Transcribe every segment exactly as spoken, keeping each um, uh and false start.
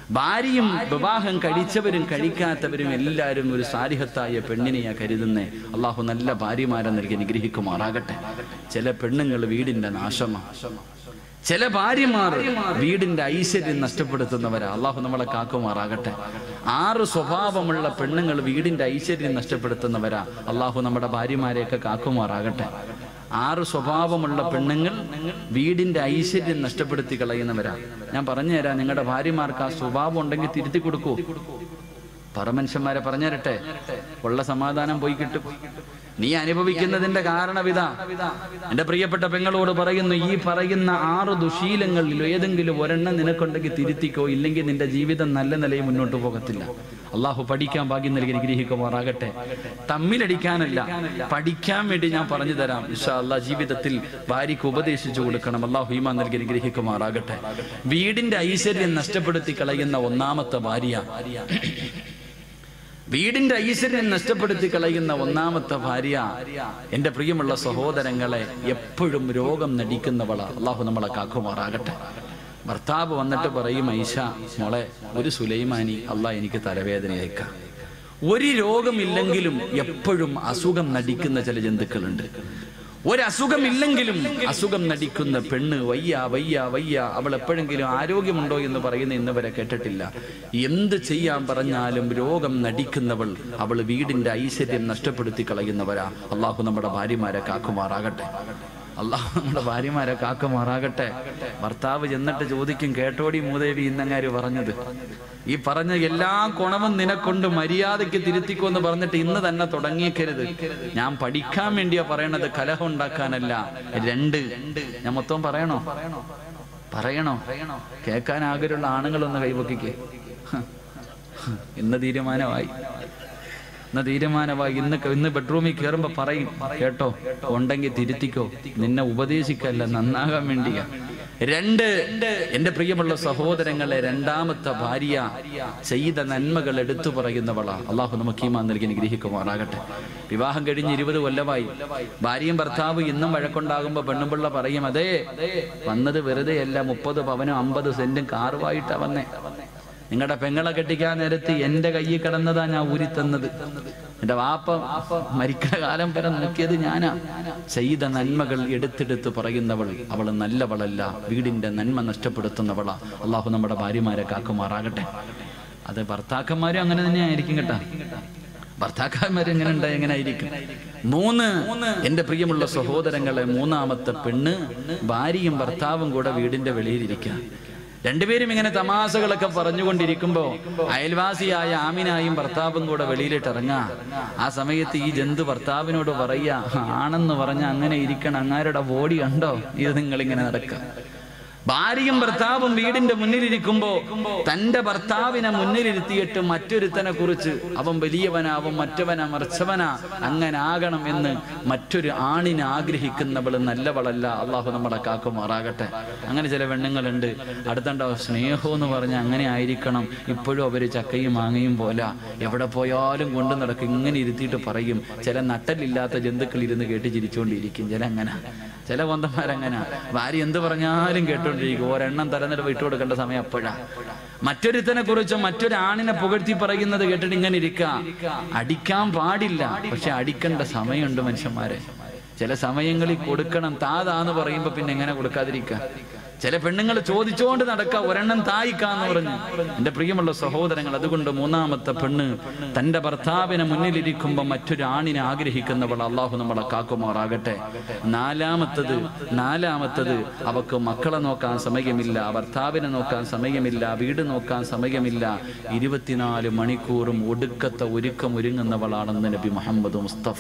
ഭാര്യയും വിവാഹം കഴിച്ചവരും കഴിക്കാത്തവരും എല്ലാവരും ഒരു സാലിഹത്തായ പെണ്ണിനെയാ കരുതുന്നേ. അള്ളാഹു നല്ല ഭാര്യമാരെ നൽകി അനുഗ്രഹിക്കുമാറാകട്ടെ. ചില പെണ്ണുങ്ങൾ വീടിന്റെ നാശമാണ്, ചില ഭാര്യമാർ വീടിന്റെ ഐശ്വര്യം നഷ്ടപ്പെടുത്തുന്നവരാ. അള്ളാഹു നമ്മളെ കാക്കുമാറാകട്ടെ. ആറ് സ്വഭാവമുള്ള പെണ്ണുങ്ങൾ വീടിന്റെ ഐശ്വര്യം നഷ്ടപ്പെടുത്തുന്നവരാ. അള്ളാഹു നമ്മുടെ ഭാര്യമാരെയൊക്കെ കാക്കുമാറാകട്ടെ. ആറ് സ്വഭാവമുള്ള പെണ്ണുങ്ങൾ വീടിന്റെ ഐശ്വര്യം നഷ്ടപ്പെടുത്തി കളയുന്നവരാ. ഞാൻ പറഞ്ഞുതരാം, നിങ്ങളുടെ ഭാര്യമാർക്ക് ആ സ്വഭാവം ഉണ്ടെങ്കിൽ തിരുത്തി കൊടുക്കൂ. പറമനുഷ്യന്മാരെ പറഞ്ഞു തരട്ടെ, ഉള്ള സമാധാനം പോയി കിട്ടും. നീ അനുഭവിക്കുന്നതിന്റെ കാരണവിതാ. എന്റെ പ്രിയപ്പെട്ട പെങ്ങളോട് പറയുന്നു, ഈ പറയുന്ന ആറ് ദുശീലങ്ങളിൽ ഏതെങ്കിലും ഒരെണ്ണം നിനക്കുണ്ടെങ്കിൽ തിരുത്തിക്കോ, ഇല്ലെങ്കിൽ നിന്റെ ജീവിതം നല്ല നിലയിൽ മുന്നോട്ട് പോകത്തില്ല. അള്ളാഹു പഠിക്കാൻ ഭാഗ്യം നൽകി അനുഗ്രഹിക്കുമാറാകട്ടെ. തമ്മിലടിക്കാനല്ല, പഠിക്കാൻ വേണ്ടി ഞാൻ പറഞ്ഞു തരാം. ഇൻഷാ അല്ലാഹ് ജീവിതത്തിൽ ഭാര്യയ്ക്ക് ഉപദേശിച്ചു കൊടുക്കണം. അള്ളാഹു ഈമാൻ നൽകി അനുഗ്രഹിക്കുമാറാകട്ടെ. വീടിന്റെ ഐശ്വര്യം നഷ്ടപ്പെടുത്തി കളയുന്ന ഒന്നാമത്തെ ഭാര്യ, വീടിന്റെ ഐശ്വര്യം നഷ്ടപ്പെടുത്തി കളയുന്ന ഒന്നാമത്തെ ഭാര്യ, എന്റെ പ്രിയമുള്ള സഹോദരങ്ങളെ, എപ്പോഴും രോഗം നടിക്കുന്നവളാ. അള്ളാഹു നമ്മളെ കാക്കുമാറാകട്ടെ. ഭർത്താവ് വന്നിട്ട് പറയും, ഐഷ മോളെ, ഒരു സുലൈമാനി അള്ളാഹ് എനിക്ക് തലവേദനയേക്കാം. ഒരു രോഗമില്ലെങ്കിലും എപ്പോഴും അസുഖം നടിക്കുന്ന ചില ജന്തുക്കളുണ്ട്. ഒരസുഖമില്ലെങ്കിലും അസുഖം നടിക്കുന്ന പെണ്ണ്, വയ്യ വയ്യ വയ്യ, അവൾ എപ്പോഴെങ്കിലും ആരോഗ്യമുണ്ടോ എന്ന് പറയുന്ന ഇന്ന് വരെ കേട്ടിട്ടില്ല. എന്ത് ചെയ്യാൻ പറഞ്ഞാലും രോഗം നടിക്കുന്നവൾ, അവൾ വീടിന്റെ ഐശ്വര്യം നഷ്ടപ്പെടുത്തി കളയുന്നവരാ. അള്ളാഹു നമ്മുടെ ഭാര്യമാരെ കാക്കുമാറാകട്ടെ. അള്ളാഹു നമ്മുടെ ഭാര്യമാരെ കാക്കുമാറാകട്ടെ. ഭർത്താവ് ചെന്നിട്ട് ചോദിക്കും, കേട്ടോടി മൂദേവി ഇന്നങ്ങാര് പറഞ്ഞത്, ഈ പറഞ്ഞ എല്ലാ ഗുണവും നിനക്കൊണ്ട് മര്യാദയ്ക്ക് തിരുത്തിക്കോ എന്ന് പറഞ്ഞിട്ട് ഇന്ന് തന്നെ തുടങ്ങിയേക്കരുത്. ഞാൻ പഠിക്കാൻ വേണ്ടിയാ പറയണത്, കലഹം ഉണ്ടാക്കാനല്ല. രണ്ട്, ഞാൻ മൊത്തം പറയണോ പറയണോ കേൾക്കാൻ ആഗ്രഹമുള്ള ആണുങ്ങളൊന്ന് കൈവക്കിക്കേ. ഇന്ന് തീരുമാനമായി ഇന്ന് തീരുമാനമായി ഇന്ന് ഇന്ന് ബെഡ്റൂമിൽ കയറുമ്പോ പറയും, കേട്ടോ ഉണ്ടെങ്കിൽ തിരുത്തിക്കോ, നിന്നെ ഉപദേശിക്കല്ല, നന്നാകാൻ വേണ്ടിയാ. രണ്ട്, എന്റെ പ്രിയമുള്ള സഹോദരങ്ങളെ, രണ്ടാമത്തെ ഭാര്യ ചെയ്ത നന്മകൾ എടുത്തു പറയുന്നവളാ. അള്ളാഹു നമുക്ക് ഈമാൻ നൽകി അനുഗ്രഹിക്കുമാറാകട്ടെ. വിവാഹം കഴിഞ്ഞ് ഇരുപത് കൊല്ലമായി. ഭാര്യയും ഭർത്താവ് ഇന്നും വഴക്കുണ്ടാകുമ്പോ പെണ്ണുപിള്ള പറയും, അതേ വന്നത് വെറുതെ അല്ല, മുപ്പത് പവനും അമ്പത് സെന്റും കാറുമായിട്ടാ വന്നേ. നിങ്ങളുടെ പെങ്ങളെ കെട്ടിക്കാൻ നേരത്ത് എന്റെ കയ്യിൽ കിടന്നതാ ഞാൻ ഊരിത്തന്നത്. എന്റെ വാപ്പ മരിക്കുന്ന കാലം വരെ നോക്കിയത് ഞാനാ. ചെയ്ത നന്മകൾ എടുത്തെടുത്ത് പറയുന്നവൾ, അവൾ നല്ലവളല്ല, വീടിന്റെ നന്മ നഷ്ടപ്പെടുത്തുന്നവളാ. അള്ളാഹു നമ്മുടെ ഭാര്യമാരെ കാക്കുമാറാകട്ടെ. അത് ഭർത്താക്കന്മാരും അങ്ങനെ തന്നെ ആയിരിക്കും കേട്ടാ. ഭർത്താക്കന്മാർ എങ്ങനെ ഉണ്ടായി എങ്ങനെ ആയിരിക്കും. മൂന്ന്, എന്റെ പ്രിയമുള്ള സഹോദരങ്ങളെ, മൂന്നാമത്തെ പെണ്ണ്, ഭാര്യയും ഭർത്താവും കൂടെ വീടിന്റെ വെളിയിലിരിക്കുക. രണ്ടുപേരും ഇങ്ങനെ തമാശകളൊക്കെ പറഞ്ഞുകൊണ്ടിരിക്കുമ്പോ അയൽവാസിയായ ആമിനായും ഭർത്താവും കൂടെ വെളിയിലിട്ട് ഇറങ്ങാ. ആ സമയത്ത് ഈ ജന്തു ഭർത്താവിനോട് പറയാ, ആണെന്ന് പറഞ്ഞ അങ്ങനെ ഇരിക്കണം, അങ്ങാരുടെ ബോഡി കണ്ടോ, ഇത് നിങ്ങളിങ്ങനെ നടക്കുക. ഭാര്യയും ഭർത്താവും വീടിന്റെ മുന്നിലിരിക്കുമ്പോ തന്റെ ഭർത്താവിനെ മുന്നിലിരുത്തിയിട്ട് മറ്റൊരുത്തനെ കുറിച്ച്, അവൻ വലിയവനാവും, മറ്റവനാ മറിച്ചവനാ, അങ്ങനെ ആകണം എന്ന് മറ്റൊരു ആണിനെ ആഗ്രഹിക്കുന്നവള് നല്ലവളല്ല. അള്ളാഹു നമ്മളെ കാക്കുമാറാകട്ടെ. അങ്ങനെ ചില പെണ്ണുങ്ങളുണ്ട്, അടുത്തുണ്ടാവും സ്നേഹം എന്ന് പറഞ്ഞാൽ അങ്ങനെ ആയിരിക്കണം, ഇപ്പോഴും അവര് ചക്കയും മാങ്ങയും പോലെ എവിടെ പോയാലും കൊണ്ടു നടക്കും. ഇങ്ങനെ ഇരുത്തിയിട്ട് പറയും. ചില നട്ടലില്ലാത്ത ജന്തുക്കൾ ഇരുന്ന് കേട്ട് ചിരിച്ചുകൊണ്ടിരിക്കും. ചില അങ്ങനെ, ചില കൊന്തന്മാരങ്ങനെ ഭാര്യ എന്ത് പറഞ്ഞാലും കേട്ടോണ്ടിരിക്കും. ഒരെണ്ണം തരന്നിട്ട് വിട്ടു കൊടുക്കേണ്ട സമയം അപ്പോഴാ. മറ്റൊരുത്തനെ കുറിച്ച് മറ്റൊരു ആണിനെ പുകഴ്ത്തി പറയുന്നത് കേട്ടിട്ട് ഇങ്ങനെ ഇരിക്കുക. അടിക്കാൻ പാടില്ല, പക്ഷെ അടിക്കേണ്ട സമയമുണ്ട് മനുഷ്യന്മാരെ. ചില സമയങ്ങളിൽ കൊടുക്കണം. താതാന്ന് പറയുമ്പോ പിന്നെ എങ്ങനെ കൊടുക്കാതിരിക്കുക. ചില പെണ്ണുങ്ങൾ ചോദിച്ചുകൊണ്ട് നടക്കുക, ഒരെണ്ണം തായിക്കാന്ന് പറഞ്ഞു. എന്റെ പ്രിയമുള്ള സഹോദരങ്ങൾ, അതുകൊണ്ട് മൂന്നാമത്തെ പെണ്ണ് തന്റെ ഭർത്താവിനെ മുന്നിലിരിക്കുമ്പോ മറ്റൊരു ആണിനെ ആഗ്രഹിക്കുന്നവൾ. അള്ളാഹു നമ്മളെ കാക്കുമാറാകട്ടെ. നാലാമത്തത് നാലാമത്തത് അവക്ക് മക്കളെ നോക്കാൻ സമയമില്ല, ഭർത്താവിനെ നോക്കാൻ സമയമില്ല, വീട് നോക്കാൻ സമയമില്ല. ഇരുപത്തിനാല് മണിക്കൂറും ഒടുക്കത്തെ ഒരുക്കം ഒരുങ്ങുന്നവളാണെന്ന് നബി മുഹമ്മദ് മുസ്തഫ.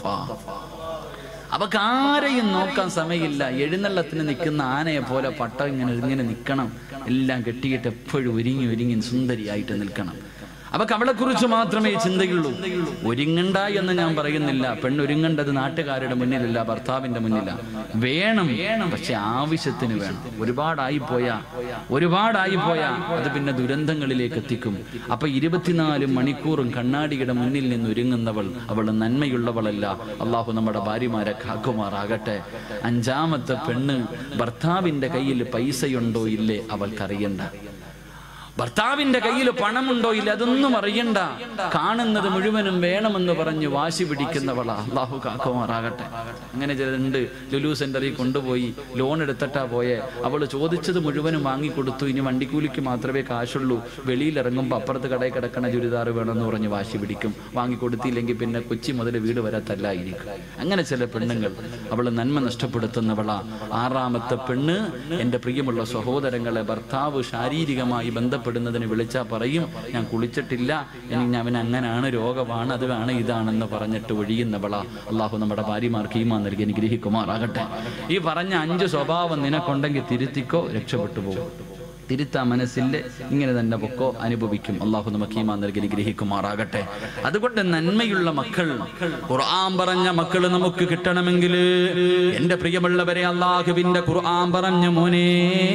അവക്ക് ആരെയും നോക്കാൻ സമയമില്ല. എഴുന്നള്ളത്തിന് നിൽക്കുന്ന ആനയെ പോലെ പട്ട ഇങ്ങനെ ഇങ്ങനെ നിൽക്കണം, എല്ലാം കെട്ടിയിട്ട് എപ്പോഴും ഒരുങ്ങി ഒരുങ്ങി സുന്ദരിയായിട്ട് നിൽക്കണം. അവക്ക് അവളെ കുറിച്ച് മാത്രമേ ചിന്തയുള്ളൂ. ഒരുങ്ങണ്ട എന്ന് ഞാൻ പറയുന്നില്ല. പെണ്ണൊരുങ്ങേണ്ടത് നാട്ടുകാരുടെ മുന്നിലല്ല, ഭർത്താവിന്റെ മുന്നില. വേണം, പക്ഷെ ആവശ്യത്തിന് വേണം. ഒരുപാടായി പോയാ ഒരുപാടായി പോയാ അത് പിന്നെ ദുരന്തങ്ങളിലേക്ക് എത്തിക്കും. അപ്പൊ ഇരുപത്തിനാല് മണിക്കൂറും കണ്ണാടിയുടെ മുന്നിൽ നിന്ന് ഒരുങ്ങുന്നവൾ അവൾ നന്മയുള്ളവളല്ല. അള്ളാഹു നമ്മുടെ ഭാര്യമാരെ കാക്കുമാറാകട്ടെ. അഞ്ചാമത്തെ പെണ്ണ്, ഭർത്താവിന്റെ കയ്യിൽ പൈസയുണ്ടോ ഇല്ലേ അവൾക്കറിയണ്ട. ഭർത്താവിന്റെ കയ്യിൽ പണമുണ്ടോ ഇല്ല അതൊന്നും അറിയണ്ട, കാണുന്നത് മുഴുവനും വേണമെന്ന് പറഞ്ഞ് വാശി പിടിക്കുന്നവളാ. അള്ളാഹു കാക്കുമാറാകട്ടെ. അങ്ങനെ ചിലരുണ്ട്, ലുലു സെന്ററിൽ കൊണ്ടുപോയി ലോൺ എടുത്തിട്ടാ പോയെ, അവള് ചോദിച്ചത് മുഴുവനും വാങ്ങിക്കൊടുത്തു, ഇനി വണ്ടിക്കൂലിക്ക് മാത്രമേ കാശുള്ളൂ, വെളിയിൽ ഇറങ്ങുമ്പോൾ അപ്പുറത്ത് കടയിൽ കിടക്കണ ചുരിദാർ വേണമെന്ന് പറഞ്ഞ് വാശി പിടിക്കും. വാങ്ങിക്കൊടുത്തില്ലെങ്കിൽ പിന്നെ കൊച്ചി മുതൽ വീട് വരെ തല്ലായിരിക്കും. അങ്ങനെ ചില പെണ്ണുങ്ങൾ, അവള് നന്മ നഷ്ടപ്പെടുത്തുന്നവളാ. ആറാമത്തെ പെണ്ണ്, എൻ്റെ പ്രിയമുള്ള സഹോദരങ്ങളെ, ഭർത്താവ് ശാരീരികമായി ബന്ധപ്പെട്ട പ്പെടുന്നതിന് വിളിച്ചാൽ പറയും ഞാൻ കുളിച്ചിട്ടില്ല, എനിക്ക് അവൻ അങ്ങനാണ്, രോഗമാണ്, അത് വേണം ഇതാണെന്ന് പറഞ്ഞിട്ട് ഒഴിയുന്നവളാ. അള്ളാഹു നമ്മുടെ ഭാര്യമാർക്ക് ഈമാൻ നൽകി അനുഗ്രഹിക്കുമാറാകട്ടെ. ഈ പറഞ്ഞ അഞ്ച് സ്വഭാവം നിനക്കുണ്ടെങ്കിൽ തിരുത്തിക്കോ, രക്ഷപ്പെട്ടു പോകും. തിരുത്താ മനസ്സില്ല, ഇങ്ങനെ തന്നെ പൊക്കോ, അനുഭവിക്കും. അള്ളാഹു നമുക്ക് ഈമാൻ നൽകി അനുഗ്രഹിക്കുമാറാകട്ടെ. അതുകൊണ്ട് നന്മയുള്ള മക്കൾ, ഖുർആൻ പറഞ്ഞ മക്കൾ നമുക്ക് കിട്ടണമെങ്കിൽ എൻ്റെ പ്രിയമുള്ളവരെ, അള്ളാഹുവിന്റെ ഖുർആൻ പറഞ്ഞു, മോനെ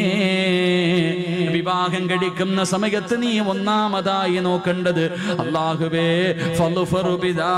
വിവാഹം കഴിക്കുന്ന സമയത്ത് നീ ഒന്നാമതായി നോക്കേണ്ടത് അല്ലാഹുവേ ഫളുഫറു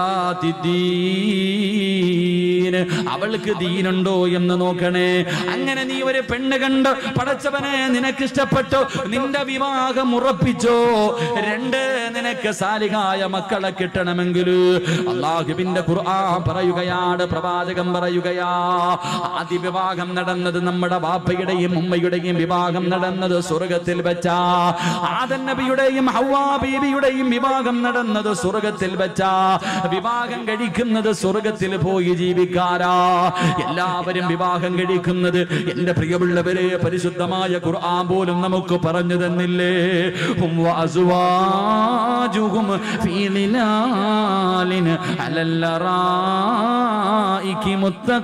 ബിദാതിദ്ദീൻ, അവൾക്ക് ദീനുണ്ടോ എന്ന് നോക്കണേ. അങ്ങനെ നീ ഒരു പെണ്ണ് കണ്ട് പടച്ചവനെ നിനക്ക് ഇഷ്ടപ്പെട്ടു, നിന്റെ വിവാഹം ഉറപ്പിച്ചോ. രണ്ട്, നിനക്ക് സാലിഹായ മക്കളെ കിട്ടണമെങ്കിൽ അല്ലാഹുവിന്റെ ഖുർആൻ പറയുകയാണ്, പ്രവാചകൻ പറയുകയാ, ആദ്യ വിവാഹം നടന്നത് നമ്മുടെ ബാപ്പയുടെയും ഉമ്മയുടെയും വിവാഹം നടന്നത് സ്വർഗ്ഗത്തിൽ വെച്ചാ. ആദം നബിയുടെയും ഹവ്വാ ബീവിയുടെയും വിവാഹം നടന്നത് സ്വർഗ്ഗത്തിൽ വെച്ചാ. വിവാഹം കഴിക്കുന്നത് സ്വർഗ്ഗത്തിൽ പോയി ജീവിക്കാരാ. എല്ലാവരും വിവാഹം കഴിക്കുന്നത്, എന്റെ പ്രിയമുള്ളവരെ, പരിശുദ്ധമായ ഖുർആൻ പോലും നമുക്ക് പറഞ്ഞു തന്നില്ലേ, ഹും വഅസ്വാജുഹും ഫീ ളിലാലിൻ അലൽ ലറായികി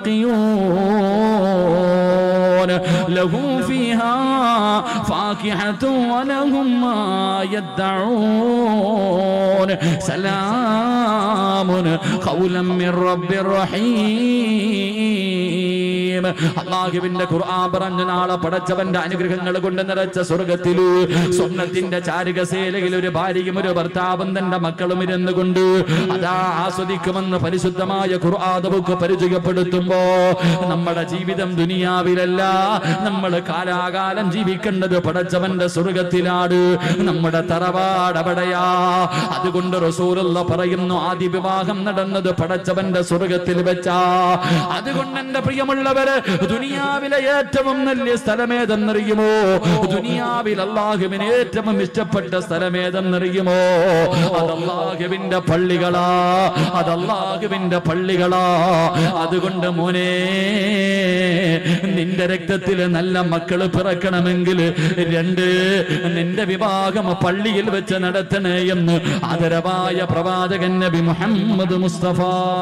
മുത്തഖിയൂൻ ലഹും ഫീഹാ ഫാകിഹത്തുൻ വലഹും മാ യദ്ദഊൻ സലാമുൻ ഖൗലൻ മിർ റബ്ബിർ റഹീം. അല്ലാഹുവിന്റെ ഖുർആൻ പറഞ്ഞു, നാളെ പടച്ചവന്റെ അനുഗ്രഹങ്ങൾ കൊണ്ട് നിറച്ച സ്വർഗ്ഗത്തിൽ സ്വർണ്ണത്തിന്റെ ചാരുകസേലയിൽ ഒരു ഭാര്യയും ഒരു ഭർത്താവും തന്റെ മക്കളും ഇരുന്നു കൊണ്ട് അതാ ആസ്വദിക്കുമെന്ന് പരിശുദ്ധമായ ഖുർആൻ നമുക്ക് പരിചയപ്പെടുത്തുമ്പോ, നമ്മുടെ ജീവിതം ദുനിയാവിലല്ല, നമ്മൾ കാലാകാലം ജീവിക്കേണ്ടത് പടച്ചവന്റെ സ്വർഗ്ഗത്തിലാണ്. നമ്മുടെ തറവാട് അവിടെയാ. അതുകൊണ്ട് റസൂലുള്ള പറയുന്നു, ആദ്യ വിവാഹം നടന്നത് പടച്ചവന്റെ സ്വർഗ്ഗത്തിൽ വെച്ചാ. അതുകൊണ്ട് എന്റെ പ്രിയമുള്ളവര്, ദുനിയാവിലെ ഏറ്റവും നല്ല സ്ഥലമേതെന്നറിയുമോ? ദുനിയാവിൽ അല്ലാഹുവിന് ഏറ്റവും ഇഷ്ടപ്പെട്ട സ്ഥലമേതെന്നറിയുമോ? അത് അല്ലാഹുവിന്റെ പള്ളികളാ, അത് അല്ലാഹുവിന്റെ പള്ളികളാ. അതുകൊണ്ട് മോനെ, നിന്റെ രക്തത്തിൽ നല്ല മക്കള് പിറക്കണമെങ്കിൽ രണ്ട്, നിന്റെ വിവാഹം പള്ളിയിൽ വെച്ച് നടത്തണേ എന്ന് ആദരവായ പ്രവാചകൻ നബി മുഹമ്മദ് മുസ്തഫ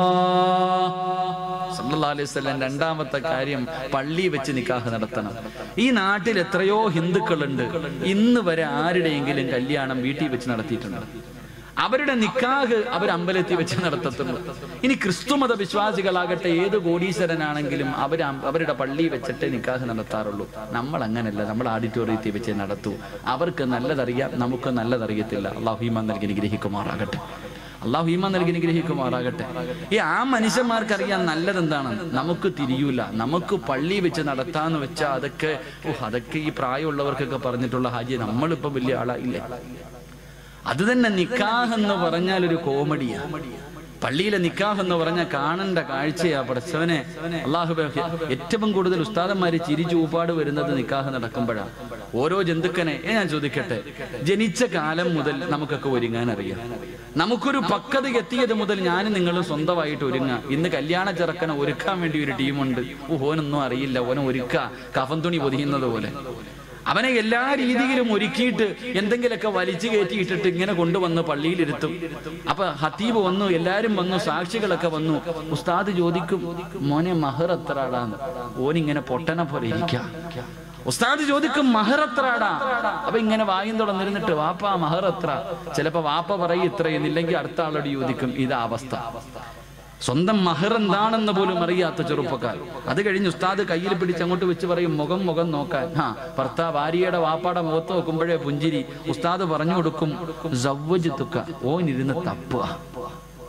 സല്ലല്ലാഹു അലൈഹി വസല്ലം രണ്ടാമത്തെ കാര്യം, പള്ളി വെച്ച് നിക്കാഹ് നടത്തണം. ഈ നാട്ടിൽ എത്രയോ ഹിന്ദുക്കളുണ്ട്, ഇന്ന് വരെ ആരുടെയെങ്കിലും കല്യാണം വീട്ടിൽ വെച്ച് നടത്തിയിട്ടുണ്ട്. അവരുടെ നിക്കാഹ് അവർ അമ്പലത്തിൽ വെച്ച് നടത്തത്തുള്ളൂ. ഇനി ക്രിസ്തുമത വിശ്വാസികളാകട്ടെ, ഏത് കോടീശ്വരനാണെങ്കിലും അവർ അവരുടെ പള്ളി വെച്ചിട്ട് നിക്കാഹ് നടത്താറുള്ളൂ. നമ്മൾ അങ്ങനല്ല, നമ്മൾ ഓഡിറ്റോറിയത്തിൽ വെച്ച് നടത്തൂ. അവർക്ക് നല്ലതറിയാം, നമുക്ക് നല്ലതറിയത്തില്ല. അല്ലാഹു ഈമാൻ നൽകി അനുഗ്രഹിക്കുമാറാകട്ടെ. അള്ളാഹു ഈമാൻ നൽകി അനുഗ്രഹിക്കുമാറാകട്ടെ. ഈ ആ മനുഷ്യന്മാർക്കറിയാൻ നല്ലതെന്താണ്, നമുക്ക് തിരിയൂല. നമുക്ക് പള്ളി വെച്ച് നടത്താന്ന് വെച്ചാൽ അതൊക്കെ അതൊക്കെ ഈ പ്രായമുള്ളവർക്കൊക്കെ പറഞ്ഞിട്ടുള്ള ഹാജി, നമ്മളിപ്പോ വലിയ ആളായില്ലേ. അത് തന്നെ നിക്കാഹ് എന്ന് പറഞ്ഞാൽ ഒരു കോമഡിയാ. പള്ളിയിലെ നിക്കാഹ് എന്ന് പറഞ്ഞാൽ കാണേണ്ട കാഴ്ചയാ. പടച്ചവനെ, അള്ളാഹു ഏറ്റവും കൂടുതൽ ഉസ്താദന്മാര് ചിരിച്ചൂപ്പാട് വരുന്നത് നിക്കാഹ് നടക്കുമ്പോഴാണ്. ഓരോ ജന്തുക്കനെ ഞാൻ ചോദിക്കട്ടെ, ജനിച്ച കാലം മുതൽ നമുക്കൊക്കെ ഒരുങ്ങാൻ അറിയാം. നമുക്കൊരു പക്വത എത്തിയത് മുതൽ ഞാനും നിങ്ങളും സ്വന്തമായിട്ട് ഒരുങ്ങാം. ഇന്ന് കല്യാണ ചെറുക്കനെ ഒരുക്കാൻ വേണ്ടി ഒരു ടീമുണ്ട്. ഓനൊന്നും അറിയില്ല, ഓനെ ഒരുക്ക കഫൻ തുണി പൊതിയുന്നത് പോലെ. അവനെ എല്ലാ രീതിയിലും ഒരുക്കിയിട്ട് എന്തെങ്കിലുമൊക്കെ വലിച്ചു കയറ്റിയിട്ടിട്ട് ഇങ്ങനെ കൊണ്ടുവന്ന് പള്ളിയിലിരുത്തും. അപ്പൊ ഹത്തീബ് വന്നു, എല്ലാരും വന്നു, സാക്ഷികളൊക്കെ വന്നു. ഉസ്താദ് ചോദിക്കും, മോനെ മഹർ എത്രടാന്ന്. ഓനിങ്ങനെ പൊട്ടനെ പോലെ ഇരിക്കാം. ഉസ്താദ് ചോദിക്കും, മഹർ എത്രടാ? അപ്പൊ ഇങ്ങനെ വായും തുറന്നിരുന്നിട്ട്, വാപ്പ മഹർ എത്ര? ചിലപ്പോ വാപ്പ പറയും ഇത്ര എന്നില്ലെങ്കിൽ അടുത്ത ആളോട് ചോദിക്കും. ഇതാ അവസ്ഥ. സ്വന്തം മഹർ എന്താണെന്ന് പോലും അറിയാത്ത ചെറുപ്പക്കാർ. അത് കഴിഞ്ഞ് ഉസ്താദ് കയ്യിൽ പിടിച്ച് അങ്ങോട്ട് വെച്ച് പറയും, മുഖം മുഖം നോക്കാൻ. ആ ഭർത്താവ് ഭാര്യയുടെ വാപ്പാടെ മുഖത്ത് നോക്കുമ്പോഴേ പുഞ്ചിരി. ഉസ്താദ് പറഞ്ഞു കൊടുക്കും, സവ്വജ്തുക, ഓനിരുന്ന് തപ്പുക.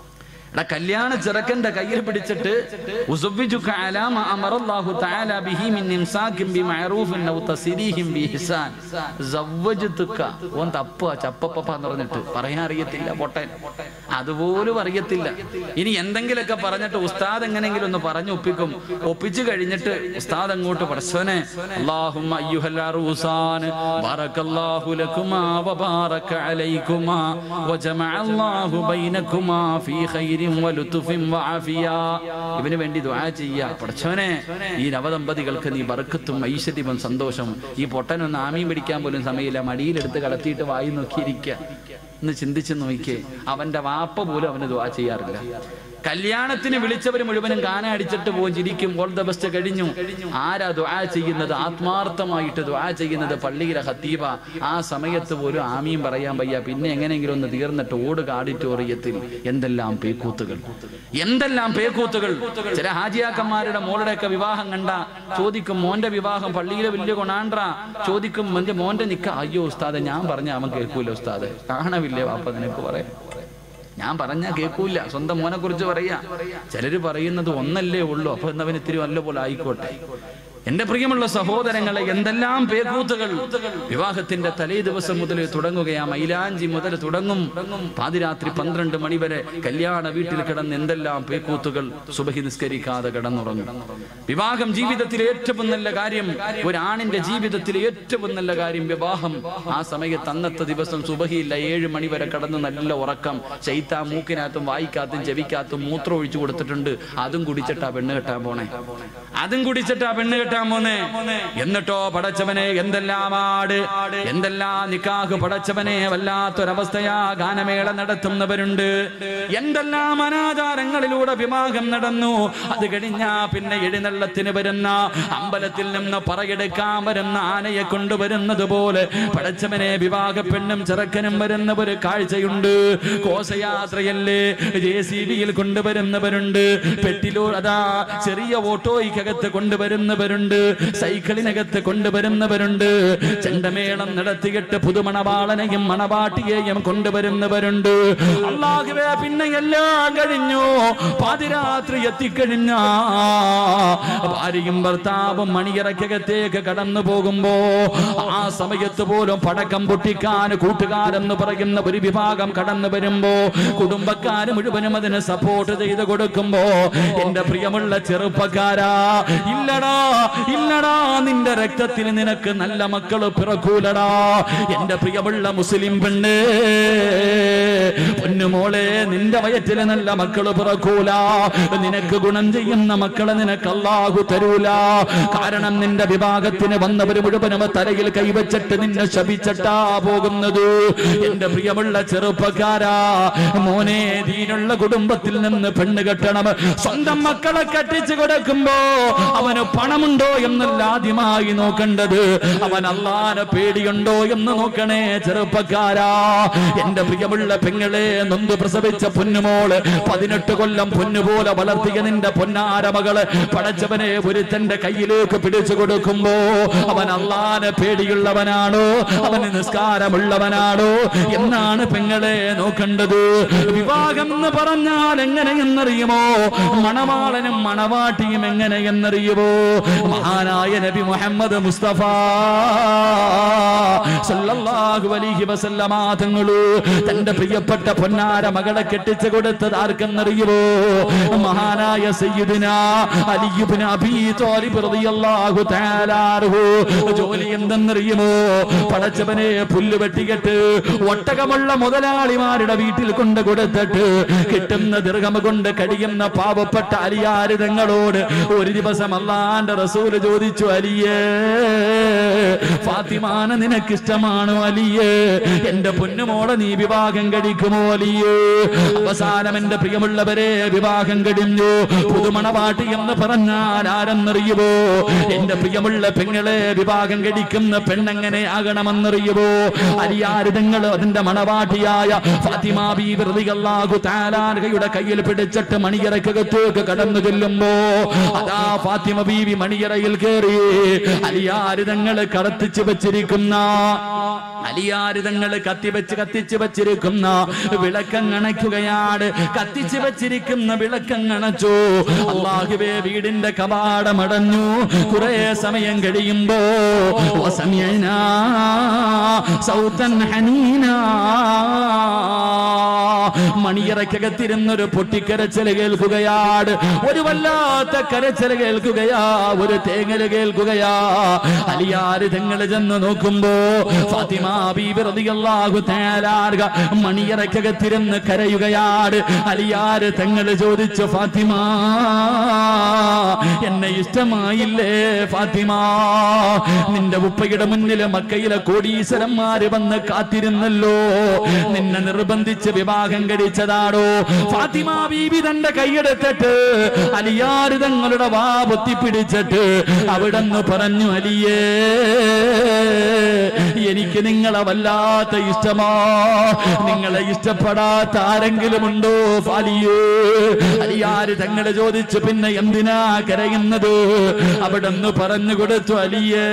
എടാ കല്യാണ ചെറുക്കന്റെ കയ്യിൽ പിടിച്ചിട്ട് ഉസുബ്ബിജുക അലാ മാ അമറല്ലാഹു തആല ബിഹി മിൻ ഇംസാകിൻ ബിമഅറൂഫിൻ ഔ തസ്രീഹിൻ ബിഇഹ്സാൻ സവ്വജ്തുക ഓൻ തപ്പ ചപ്പപ്പ എന്ന് പറഞ്ഞിട്ട് പറയാൻ അറിയത്തില്ല പൊട്ടൻ, അതുപോലും അറിയത്തില്ല. ഇനി എന്തെങ്കിലുമൊക്കെ പറഞ്ഞിട്ട് ഉസ്താദ് എങ്ങനെയെങ്കിലും ഒന്ന് പറഞ്ഞു ഒപ്പിക്കും. ഒപ്പിച്ചു കഴിഞ്ഞിട്ട് ഉസ്താദ് അങ്ങോട്ട് പടച്ചോനെ അല്ലാഹുമ്മ അയ്യുഹൽ അറൂസാൻ ബറകല്ലാഹു ലകുമാ വബാറക അലൈകുമാ വജമഅല്ലാഹു ബൈനകുമാ ഫീ ഖൈരിൻ വലുതുഫിൻ വഅഫിയ. ഇവന് വേണ്ടി ദുആ ചെയ്യുക. പടച്ചോനെ ഈ നവദമ്പതികൾക്ക് നീ ബർക്കത്തും ഐശ്വര്യവും സന്തോഷം. ഈ പൊട്ടനൊന്ന് ആമീൻ പിടിക്കാൻ പോലും സമയമില്ല, മടിയിലെടുത്ത് കടത്തിയിട്ട് വായി നോക്കിയിരിക്കുക എന്ന് ചിന്തിച്ച് നോക്കിയേ. അവന്റെ വാപ്പ പോലും അവന് ദുആ ചെയ്യാറില്ല. കല്യാണത്തിന് വിളിച്ചവർ മുഴുവനും ഗാന അടിച്ചിട്ട് പോകും, ചിരിക്കും, ഓൾ ദ ബെസ്റ്റ് കഴിഞ്ഞു. ആരാ ദുആ ചെയ്യുന്നത്? ആത്മാർത്ഥമായിട്ട് ദുആ ചെയ്യുന്നത് പള്ളിയിലെ ഖത്തീബ. ആ സമയത്ത് പോലും ആമീൻ പറയാൻ വയ്യ. പിന്നെ എങ്ങനെയെങ്കിലും ഒന്ന് തീർന്നിട്ട് ഓടുക ഓഡിറ്റോറിയത്തിൽ. എന്തെല്ലാം പേക്കൂത്തുകൾ, എന്തെല്ലാം പേക്കൂത്തുകൾ. ചില ഹാജിയാക്കന്മാരുടെ മോളുടെയൊക്കെ വിവാഹം കണ്ട ചോദിക്കും, മോന്റെ വിവാഹം പള്ളിയിലെ വലിയ കൊണാണ്ട്ര. ചോദിക്കും മോന്റെ നിക്ക. അയ്യോ ഉസ്താദെ ഞാൻ പറഞ്ഞ അവൻ കേൾക്കൂല ഉസ്താദെ. കാണവില്ലേ വാപ്പ നിനക്ക് പറയാം, ഞാൻ പറഞ്ഞാ കേൾക്കൂല. സ്വന്തം മോനെ കുറിച്ച് പറയാ. ചിലര് പറയുന്നത് ഒന്നല്ലേ ഉള്ളൂ, അപ്പൊ എന്നവന് ഇത്തിരി നല്ല പോലെ ആയിക്കോട്ടെ. എന്റെ പ്രിയമുള്ള സഹോദരങ്ങളെ, എന്തെല്ലാം പേക്കൂത്തുകൾ വിവാഹത്തിന്റെ തലേ ദിവസം മുതൽ തുടങ്ങുകയാ. മൈലാഞ്ചി മുതൽ തുടങ്ങും, പാതിരാത്രി പന്ത്രണ്ട് മണി വരെ കല്യാണ വീട്ടിൽ കിടന്ന് എന്തെല്ലാം പേക്കൂത്തുകൾ. സുബഹി നിസ്കരിക്കാതെ കിടന്നുറങ്ങും. വിവാഹം ജീവിതത്തിലെ ഏറ്റവും നല്ല കാര്യം, ഒരാണിന്റെ ജീവിതത്തിലെ ഏറ്റവും നല്ല കാര്യം വിവാഹം. ആ സമയത്ത് അന്നത്തെ ദിവസം സുബഹിയില്ല, ഏഴ് മണി വരെ കിടന്ന് നല്ല ഉറക്കം. ശൈത്താൻ മൂക്കിനകത്തും വായിക്കാത്തും ചെവിക്കാത്തും മൂത്രം ഒഴിച്ചു കൊടുത്തിട്ടുണ്ട്. അതും കുടിച്ചിട്ടാ പെണ്ണ് കെട്ടാൻ പോണേ, അതും കുടിച്ചിട്ടാ പെണ്ണ് കെട്ടാൻ പോന്നെ. എന്നിട്ടോ പടച്ചവനെ എന്തെല്ലാം ആട്, എന്തെല്ലാം നിക്കാഹ്. പടച്ചവനെ വല്ലാത്തൊരവസ്ഥയാ. ഗാനമേള നടത്തുന്നവരുണ്ട്, എന്തെല്ലാം അനാചാരങ്ങളിലൂടെ വിവാഹം നടന്നു. അത് കഴിഞ്ഞാ പിന്നെ എഴുന്നള്ളത്തിന് വരുന്ന, അമ്പലത്തിൽ നിന്ന് പറയെടുക്കാൻ വരുന്ന ആനയെ കൊണ്ടുവരുന്നത് പോലെ പടച്ചവനെ വിവാഹ പെണ്ണും ചെറുക്കനും വരുന്ന ഒരു കാഴ്ചയുണ്ട്. ഘോഷയാത്രയല്ലേ, ജെ സി ബിയിൽ കൊണ്ടുവരുന്നവരുണ്ട്, പെട്ടിലോ അതാ ചെറിയ ഓട്ടോയ്ക്കകത്ത് കൊണ്ടുവരുന്നവരുണ്ട്, സൈക്കിളിനകത്ത് കൊണ്ടുവരുന്നവരുണ്ട്, ചെണ്ടമേളം നടത്തിയിട്ട് പുതുമണവാളനെയും മണവാട്ടിയെയും കൊണ്ടുവരുന്നവരുണ്ട്. അല്ലാഹുവേ പിന്നെ എല്ലാം കഴിഞ്ഞു, പാതിരാത്രി എത്തിക്കഴിഞ്ഞ ഭാര്യയും ഭർത്താവും മണിയറക്കകത്തേക്ക് കടന്നു പോകുമ്പോ ആ സമയത്ത് പോലും പടക്കം പൊട്ടിക്കാൻ കൂട്ടുകാരെന്ന് പറയുന്ന ഒരു വിഭാഗം കടന്നു വരുമ്പോ കുടുംബക്കാര് മുഴുവനും അതിന് സപ്പോർട്ട് ചെയ്ത് കൊടുക്കുമ്പോ എന്റെ പ്രിയമുള്ള ചെറുപ്പക്കാരാ, ഇല്ലടാ ഇല്ലടാ നിന്റെ രക്തത്തിൽ നിനക്ക് നല്ല മക്കള് പിറക്കൂലടാ. എന്റെ പ്രിയമുള്ള മുസ്ലിം പെണ്ണ്, പൊന്നുമോളെ, നിന്റെ വയറ്റില് നല്ല മക്കള് പിറക്കൂല. നിനക്ക് ഗുണം ചെയ്യുന്ന മക്കളെ നിനക്ക് അല്ലാഹു തരൂല. കാരണം നിന്റെ വിഭാഗത്തിന് വന്നവര് മുഴുവനും തലയിൽ കൈവച്ചിട്ട് നിന്നെ ശപിച്ചിട്ടാ പോകുന്നത്. എന്റെ പ്രിയമുള്ള ചെറുപ്പക്കാരാ, മോനെ, ദീനുള്ള കുടുംബത്തിൽ നിന്ന് പെണ്ണ് കെട്ടണം. സ്വന്തം മക്കളെ കെട്ടിച്ചു കൊടുക്കുമ്പോ അവന് പണമുണ്ടോ എന്നല്ല ആദ്യമായി നോക്കേണ്ടത്, അവൻ അല്ലാഹുവിനെ പേടിയുണ്ടോ എന്ന് നോക്കണേ ചെറുപ്പക്കാരാ. എന്റെ പ്രിയമുള്ള പെങ്ങളെ, നൊന്ത് പ്രസവിച്ച പൊന്നുമോള്, പതിനെട്ട് കൊല്ലം പൊന്നുപോലെ വളർത്തിയ നിന്റെ പൊന്നാര മകള് പടച്ചവനെ ഒരുത്തന്റെ കയ്യിലേക്ക് പിടിച്ചു കൊടുക്കുമ്പോ അവൻ അല്ലാഹുവിനെ പേടിയുള്ളവനാണോ, അവന് നിസ്കാരമുള്ളവനാണോ എന്നാണ് പെങ്ങളെ നോക്കേണ്ടത്. വിവാഹം എന്ന് പറഞ്ഞാൽ എങ്ങനെയെന്നറിയുമോ? മണവാളനും മണവാട്ടിയും എങ്ങനെയെന്നറിയുമോ? മഹാനായ നബി മുഹമ്മദ് മുസ്തഫ സല്ലല്ലാഹു അലൈഹി വസല്ലമ തങ്ങള് തന്റെ പ്രിയപ്പെട്ട പൊന്നാര മകളെ കെട്ടിച്ചു കൊടുത്തത് ആർക്കെന്നറിയുമോ? മഹാനായ സയ്യിദുനാ അലി ഇബ്നു അബീ ത്വാലിബ് റളിയല്ലാഹു തആല അൻഹു. ജോലി എന്തെന്നറിയുമോ? പടച്ചവനെ പുല്ല് വെട്ടിക്കെട്ട് ഒട്ടകമുള്ള മുതലാളിമാരുടെ വീട്ടിൽ കൊണ്ട് കൊടുത്തിട്ട് കിട്ടുന്ന ദിർഹം കൊണ്ട് കഴിയുന്ന പാവപ്പെട്ട അലിയാര് തങ്ങളോട് ഒരു ദിവസം അല്ലാഹുവിന്റെ റസൂല് ചോദിച്ചു, അലിയേ, ഫാത്തിമാനെ നിനക്കിഷ്ടമാണോ അലിയേ? എന്റെ പൊന്നുമോളെ നീ വിവാഹം കഴിക്കുമോ അലിയേ? അവസാനം എന്റെ പ്രിയമുള്ളവരെ വിവാഹം കഴിഞ്ഞു. പുതുമണവാട്ടി എന്ന് പറഞ്ഞാൽ ആരെന്നറിയുമോ? എന്റെ പ്രിയമുള്ള പെങ്ങളെ, വിവാഹം കഴിക്കുന്ന പെണ്ണെങ്ങനെ ആകണമെന്നറിയുമോ? അലിയാര് തങ്ങൾ അതിന്റെ മണവാട്ടിയായ ഫാത്തിമ ബീവി റളിയല്ലാഹു തആല അൻഹയുടെ കയ്യിൽ പിടിച്ചിട്ട് മണിയറക്കകത്തേക്ക് കടന്നു ചെല്ലുമ്പോ അതാ ഫാത്തിമ ബീവി മണിയറ മണിയറയിൽ കയറി അലിയാരിതങ്ങള് കടത്തിച്ചു വെച്ചിരിക്കുന്ന അലിയാരിതങ്ങള് കത്തിവെച്ച് കത്തിച്ചു വെച്ചിരിക്കുന്ന വിളക്കങ്ങണയ്ക്കുകയാണ്. കത്തിച്ചു വെച്ചിരിക്കുന്ന വിളക്കങ്ങണച്ചു. അല്ലാഹുവേ, വീടിന്റെ കവാടമടഞ്ഞു. കുറെ സമയം കഴിയുമ്പോ വസമിഅനാ സൗതൻ ഹനീനാ, മണിയറയ്ക്കകത്തിരുന്നൊരു പൊട്ടിക്കരച്ചല് കേൾക്കുകയാണ്. ഒരു വല്ലാത്ത കരച്ചല് കേൾക്കുകയാ, ഒരു തേങ്ങല് കേൾക്കുകയാ. അലിയാര് തങ്ങൾ ചെന്ന് നോക്കുമ്പോ ഫാത്തിമ ബീബി റളിയല്ലാഹു തആല മണിയറയ്ക്കകത്തിരുന്ന് കരയുകയാണ്. അലിയാര് തങ്ങൾ ചോദിച്ചു, ഫാത്തിമ എന്നെ ഇഷ്ടമായില്ലേ ഫാത്തിമ? നിന്റെ ഉപ്പയുടെ മുന്നിൽ മക്കയിലെ കോടീശ്വരന്മാര് വന്ന് കാത്തിരുന്നല്ലോ, നിന്നെ നിർബന്ധിച്ച് വിവാഹം കഴിച്ചതാണോ? ഫാത്തിമ ബീബി തന്റെ കൈയെടുത്തിട്ട് അലിയാര് തങ്ങളുടെ വാ പൊത്തിപ്പിടിച്ചിട്ട് അവിടെന്ന് പറഞ്ഞു, അലിയേ, എനിക്ക് നിങ്ങളെ വല്ലാത്ത ഇഷ്ടമാ. നിങ്ങളെ ഇഷ്ടപ്പെടാത്ത ആരെങ്കിലും ഉണ്ടോ ഫാലിയേ? അലിയാര് തങ്ങള് ചോദിച്ചു, പിന്നെ എന്തിനാ കരയുന്നത്? അവിടെന്ന് പറഞ്ഞു കൊടുത്തു, അലിയേ,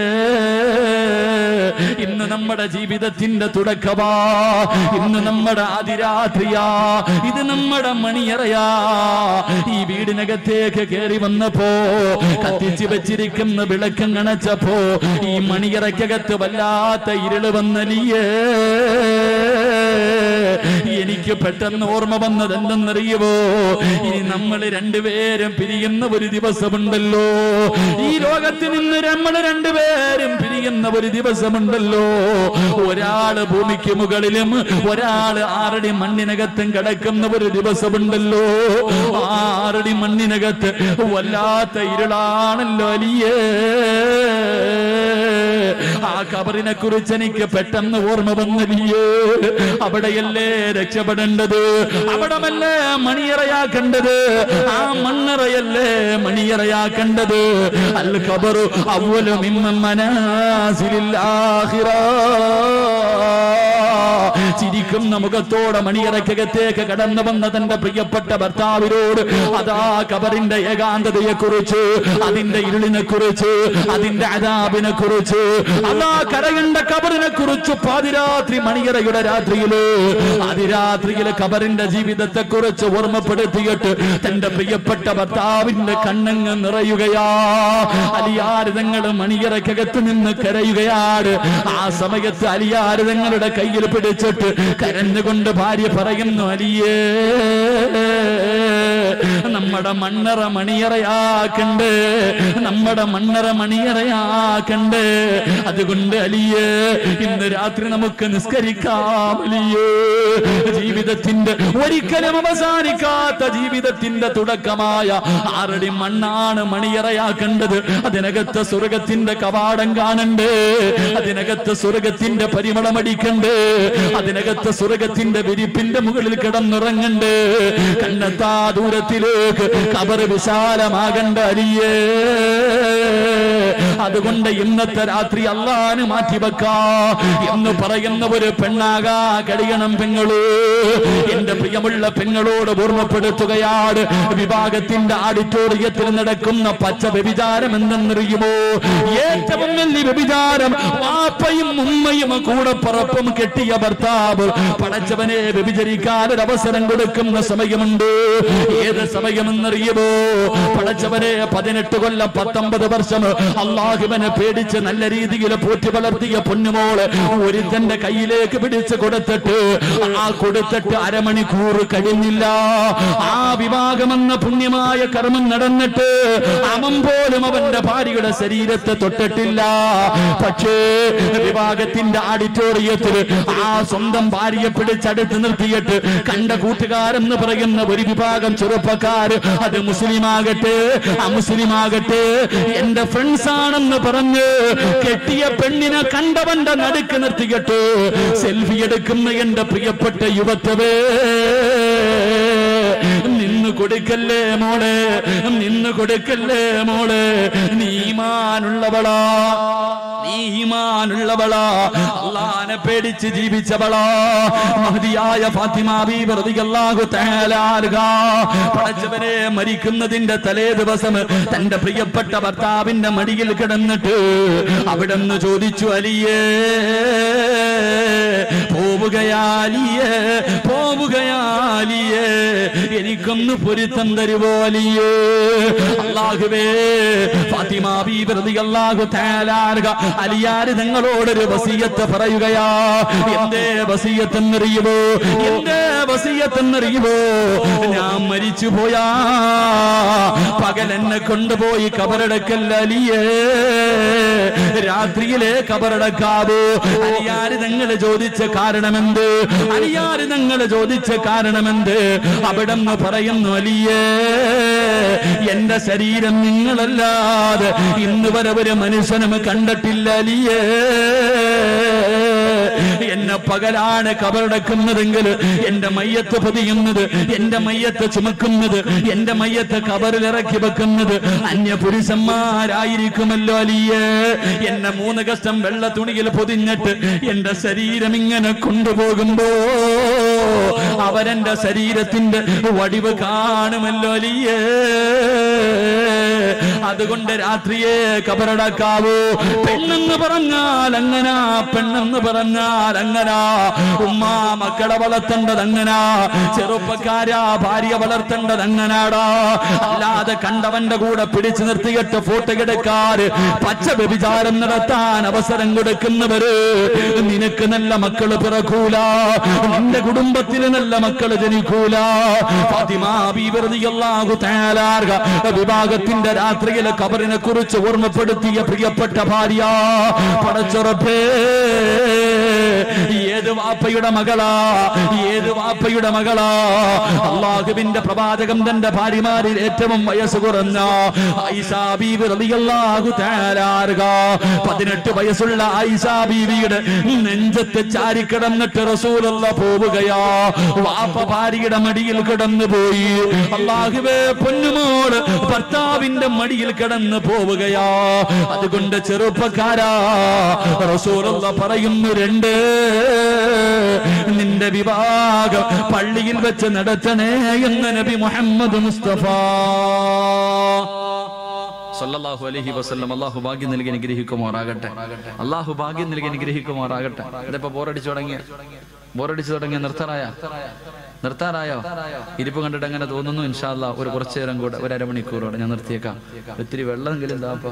ഇന്ന് നമ്മുടെ ജീവിതത്തിന്റെ തുടക്കമാ, ഇന്ന് നമ്മുടെ അതിരാത്രിയാ, ഇത് നമ്മുടെ മണിയറയാ. ഈ വീടിനകത്തേക്ക് കയറി വന്നപ്പോ കത്തിച്ചു വെച്ചിരിക്കുന്ന വിളക്കം കണച്ചപ്പോ ഈ മണിയറയ്ക്കകത്ത് വല്ലാത്ത ഇരുള് വന്നലിയേ. എനിക്ക് പെട്ടെന്ന് ഓർമ്മ വന്നത് എന്തെന്നറിയുമോ? ഇനി നമ്മൾ രണ്ടുപേരും പിരിയുന്ന ഒരു ദിവസമുണ്ടല്ലോ, ഈ ലോകത്തിൽ നിന്ന് നമ്മൾ രണ്ടുപേരും പിരിയുന്ന ഒരു ദിവസമുണ്ടല്ലോ. ഒരാള് ഭൂമിക്ക് മുകളിലും ഒരാള് ആറടി മണ്ണിനകത്തും കിടക്കുന്ന ഒരു ദിവസമുണ്ടല്ലോ. ആറടി മണ്ണിനകത്ത് വല്ലാത്ത ഇരുളാണല്ലോ അലിയേ. ആ കബറിനെ കുറിച്ച് എനിക്ക് പെട്ടെന്ന് ഓർമ്മ വന്നലിയേ. അവിടെയല്ലേ രക്ഷപ്പെടേണ്ടത്, അവിടമല്ലേ മണിയറയാക്കേണ്ടത്, ആ മണ്ണറയല്ലേ മണിയറയാക്കേണ്ടത്. അൽ ഖബറു അവ്വലു മിൻ മനാസിലിൽ ആഖിറ. ചിരിക്കുന്ന മുഖത്തോടെ മണിയറയ്ക്കകത്തേക്ക് കടന്നു വന്ന തന്റെ പ്രിയപ്പെട്ട ഭർത്താവിനോട് അതാ കബറിന്റെ ഏകാന്തതയെ കുറിച്ച്, അതിന്റെ ഇരുളിനെ കുറിച്ച്, അതിന്റെ അദാബിനെ കുറിച്ച്, അതാ കരകണ്ട കബറിനെ കുറിച്ച് പാതിരാത്രി മണിയറയുടെ രാത്രിയില് അതിരാത്രിയിലെ കബറിന്റെ ജീവിതത്തെ കുറിച്ച് ഓർമ്മപ്പെടുത്തിയിട്ട് തന്റെ പ്രിയപ്പെട്ട ഭർത്താവിന്റെ കണ്ണങ്ങ് നിറയുകയാ. അലിയാരിതങ്ങൾ മണിയറയ്ക്കകത്ത് നിന്ന് കരയുകയാണ്. ആ സമയത്ത് അലിയാരിതങ്ങളുടെ കയ്യിൽ പിടിച്ചിട്ട് കരഞ്ഞുകൊണ്ട് ഭാര്യ പറയുന്നു, അലിയേ, നമ്മുടെ മണ്ണറ മണിയറയാക്കണ്ട്, നമ്മുടെ മണ്ണറ മണിയറയാക്കണ്ട്. അതുകൊണ്ട് അലിയേ, ഇന്ന് രാത്രി നമുക്ക് നിസ്കരിക്കാം അലിയേ. ജീവിതത്തിന്റെ ഒരിക്കലും അവസാനിക്കാത്ത ജീവിതത്തിന്റെ തുടക്കമായ ആറടി മണ്ണാണ് മണിയറയാക്കേണ്ടത്. അതിനകത്ത് സ്വർഗത്തിന്റെ കവാടം കാണണ്ട്, അതിനകത്ത് സ്വർഗത്തിന്റെ പരിമളമടിക്കണ്ട്, അതിനകത്ത് സ്വർഗത്തിന്റെ വിരിപ്പിന്റെ മുകളിൽ കിടന്നുറങ്ങണ്ട്. കണ്ണെത്താ ദൂരത്തിലേക്ക് കബറ് വിശാലമാകണ്ട അലിയേ. അതുകൊണ്ട് ഇന്നത്തെ രാത്രി അള്ളാന് മാറ്റിവെക്കാ എന്ന് പറയുന്ന ഒരു പെണ്ണാകാ കഴിയണം പെങ്ങള്. എന്റെ പ്രിയമുള്ള പെങ്ങളോട് ഓർമ്മപ്പെടുത്തുകയാണ്, വിഭാഗത്തിന്റെ ഓഡിറ്റോറിയത്തിൽ നടക്കുന്ന പച്ച വ്യഭിചാരം എന്തെന്നറിയുമോ? ഏറ്റവും വലിയ വ്യഭിചാരം വാപ്പയും ഉമ്മയും കൂടെ പറപ്പും കെട്ടിയ ഭർത്താവ് പടച്ചവനെ വ്യഭിചരിക്കാൻ ഒരു അവസരം കൊടുക്കുന്ന സമയമുണ്ട്. ഏത് സമയമെന്നറിയുമോ? പടച്ചവനെ പതിനെട്ട് കൊല്ലം പത്തൊമ്പത് വർഷം അള്ളാഹുവിനെ പേടിച്ച് നല്ല രീതിയിൽ പോറ്റി വളർത്തിയ പൊന്നുമോള് ഒരുത്തന്റെ കയ്യിലേക്ക് പിടിച്ച് കൊടുത്തിട്ട് ആ കൊടുത്തിട്ട് അരമണിക്കൂർ കഴിഞ്ഞില്ല. ആ വിവാഹമെന്ന പുണ്യമായ കർമ്മം നടന്നിട്ട് അവൻ പോലും അവന്റെ ഭാര്യയുടെ ശരീരത്തെ തൊട്ടിട്ടില്ല. പക്ഷേ വിവാഹത്തിന്റെ ഓഡിറ്റോറിയത്തിൽ ആ സ്വന്തം ഭാര്യയെ പിടിച്ചടുത്ത് നിർത്തിയിട്ട് കണ്ട കൂട്ടുകാരെന്ന് പറയുന്ന ഒരു വിഭാഗം ചെറുപ്പക്കാര്, അത് മുസ്ലിമാകട്ടെ അമുസ്ലിമാകട്ടെ, എന്റെ ഫ്രണ്ട്സ് ആണെന്ന് പറഞ്ഞ് കെട്ടിയ പെണ്ണിനെ കണ്ടവന്റെ നടുക്ക് നിർത്തിയിട്ട് സെൽഫി എടുക്കുന്ന എന്റെ പ്രിയപ്പെട്ട യുവത്വേ, നിന്ന് കൊടുക്കല്ലേ മോളെ, നിന്ന് കൊടുക്കല്ലേ മോളെ, നീ ഈമാനുള്ളവളാ. നീ ഈമാനുള്ളവളാ, അല്ലാഹനെ പേടിച്ച് ജീവിച്ചവളാ. മഹദിയായ ഫാത്തിമ ബീബി റളിയല്ലാഹു തആല അൻഹ പടച്ചവനെ മരിക്കുന്നതിന്റെ തലേ ദിവസം തന്റെ പ്രിയപ്പെട്ട ഭർത്താവിന്റെ മടിയിൽ കിടന്നിട്ട് അവിടുന്ന് ചോദിച്ചു, അലിയേ പോവുകയാലിയേ പോവുകയാലിയേ എനിക്കൊന്ന് പൊരുത്തം തരുവോ അലിയേ. അല്ലാഹുവേ, ഫാത്തിമ ബീബി റളിയല്ലാഹു തആല അൻഹ അലിയാർ തങ്ങളോടൊരു വസിയത്ത് പറയുകയാ. എന്തേ വസിയത്ത് എന്നറിയുമോ? എന്തേ വസിയത്ത് എന്നറിയുമോ? ഞാൻ മരിച്ചു പോയാ പകൽ എന്നെ കൊണ്ടുപോയി കബറടക്കല്ല അലിയേ, രാത്രിയിലെ കബറടക്കാവോ? അലിയാര് തങ്ങള് ചോദിച്ച കാരണമെന്ത്? അലിയാര് തങ്ങള് ചോദിച്ച കാരണമെന്ത്? അവിടെന്ന് പറയുന്നു, അലിയേ എന്റെ ശരീരം നിങ്ങളല്ലാതെ ഇന്ന് വരെ ഒരു മനുഷ്യനും കണ്ടിട്ടില്ല അലിയേ. എന്നെ പകലാണ് കബറടക്കുന്നതെങ്കിൽ എന്റെ മയ്യത്ത് പൊതിയുന്നത്, എന്റെ മയ്യത്ത് ചുമക്കുന്നത്, എന്റെ മയ്യത്ത് കബറിലിറക്കി വെക്കുന്നത് അന്യ പുരുഷന്മാരായിരിക്കുമല്ലോ അലിയേ. എന്നെ മൂന്ന് കഷ്ടം വെള്ള തുണിയിൽ പൊതിഞ്ഞിട്ട് എന്റെ ശരീരം ഇങ്ങനെ കൊണ്ടുപോകുമ്പോ അവരെന്റെ ശരീരത്തിന്റെ വടിവ് കാണുമല്ലോ അലിയേ. അതുകൊണ്ട് രാത്രിയെ കബറടക്കാവൂ. പെണ്ണെന്ന് പറഞ്ഞാൽ അങ്ങനാ, പെണ്ണെന്ന് പറഞ്ഞാൽ അങ്ങനാ. ഉമ്മ മക്കളെ വളർത്തേണ്ടത് അങ്ങനാ, ചെറുപ്പക്കാരാ ഭാര്യ വളർത്തേണ്ടത് അങ്ങനാടാ. അല്ലാതെ കണ്ടവന്റെ കൂടെ പിടിച്ചു നിർത്തിയിട്ട് ഫോട്ടോ എടുക്കാറ്, പച്ച വ്യഭിചാരം നടത്താൻ അവസരം കൊടുക്കുന്നവര് നിനക്ക് നല്ല മക്കള് പിറക്കൂല, നിന്റെ കുടുംബത്തിൽ നല്ല മക്കള് ജനിക്കൂല. ഫാത്തിമ ബീബി റളിയല്ലാഹു തആല അൻഹ വിവാഹത്തിന്റെ രാത്രിയിലെ ഖബറിനെ കുറിച്ച് ഓർമ്മപ്പെടുത്തിയ പ്രിയപ്പെട്ട ഭാര്യ, പടച്ചുറപ്പേ ഏത് വാപ്പയുടെ മകളാ, ഏത് വാപ്പയുടെ മകളാ? അല്ലാഹുവിന്റെ പ്രവാചകം തന്റെ ഭാര്യമാരിൽ ഏറ്റവും വയസ്സ് കുറഞ്ഞ ആയിഷ ബീബി റളിയല്ലാഹു തആല അൻഹ, പതിനെട്ട് വയസ്സുള്ള ആയിഷ ബീവിയുടെ നെഞ്ചത്ത് ചാരിക്കിടന്നിട്ട് റസൂലുള്ളാഹി പോവുകയാ. വാപ്പ ഭാര്യയുടെ മടിയിൽ കിടന്നു പോയി. അല്ലാഹുവേ, പൊന്നുമോള് ഭർത്താവിന്റെ മടിയിൽ കിടന്നു പോവുകയാ. അതുകൊണ്ട് ചെറുപ്പക്കാരാ, റസൂലുള്ളാഹി പറയുന്നു, രണ്ട് നിന്റെ വിവാഹം പള്ളിയിൽ വെച്ച് നടത്തണേ എന്ന് നബി മുഹമ്മദ് മുസ്തഫ സല്ലല്ലാഹു അലൈഹി വസല്ലം. അല്ലാഹു ഭാഗ്യം നൽകി അനുഗ്രഹിക്കുമാറാകട്ടെ. അല്ലാഹു ഭാഗ്യം നൽകി അനുഗ്രഹിക്കുമാറാകട്ടെ. ഇതിപ്പോ ബോറടിച്ചു തുടങ്ങിയ ബോറടിച്ചു തുടങ്ങിയ നിർത്താറായ നിർത്താറായോ? ഇരിപ്പ് കണ്ടിട്ട് അങ്ങനെ തോന്നുന്നു. ഇൻഷാ അല്ലാഹ് ഒരു കുറച്ചു നേരം കൂടെ, ഒരു അരമണിക്കൂറോടെ ഞാൻ നിർത്തിയേക്കാം. ഒത്തിരി വെള്ളമെങ്കിലും എന്താപ്പ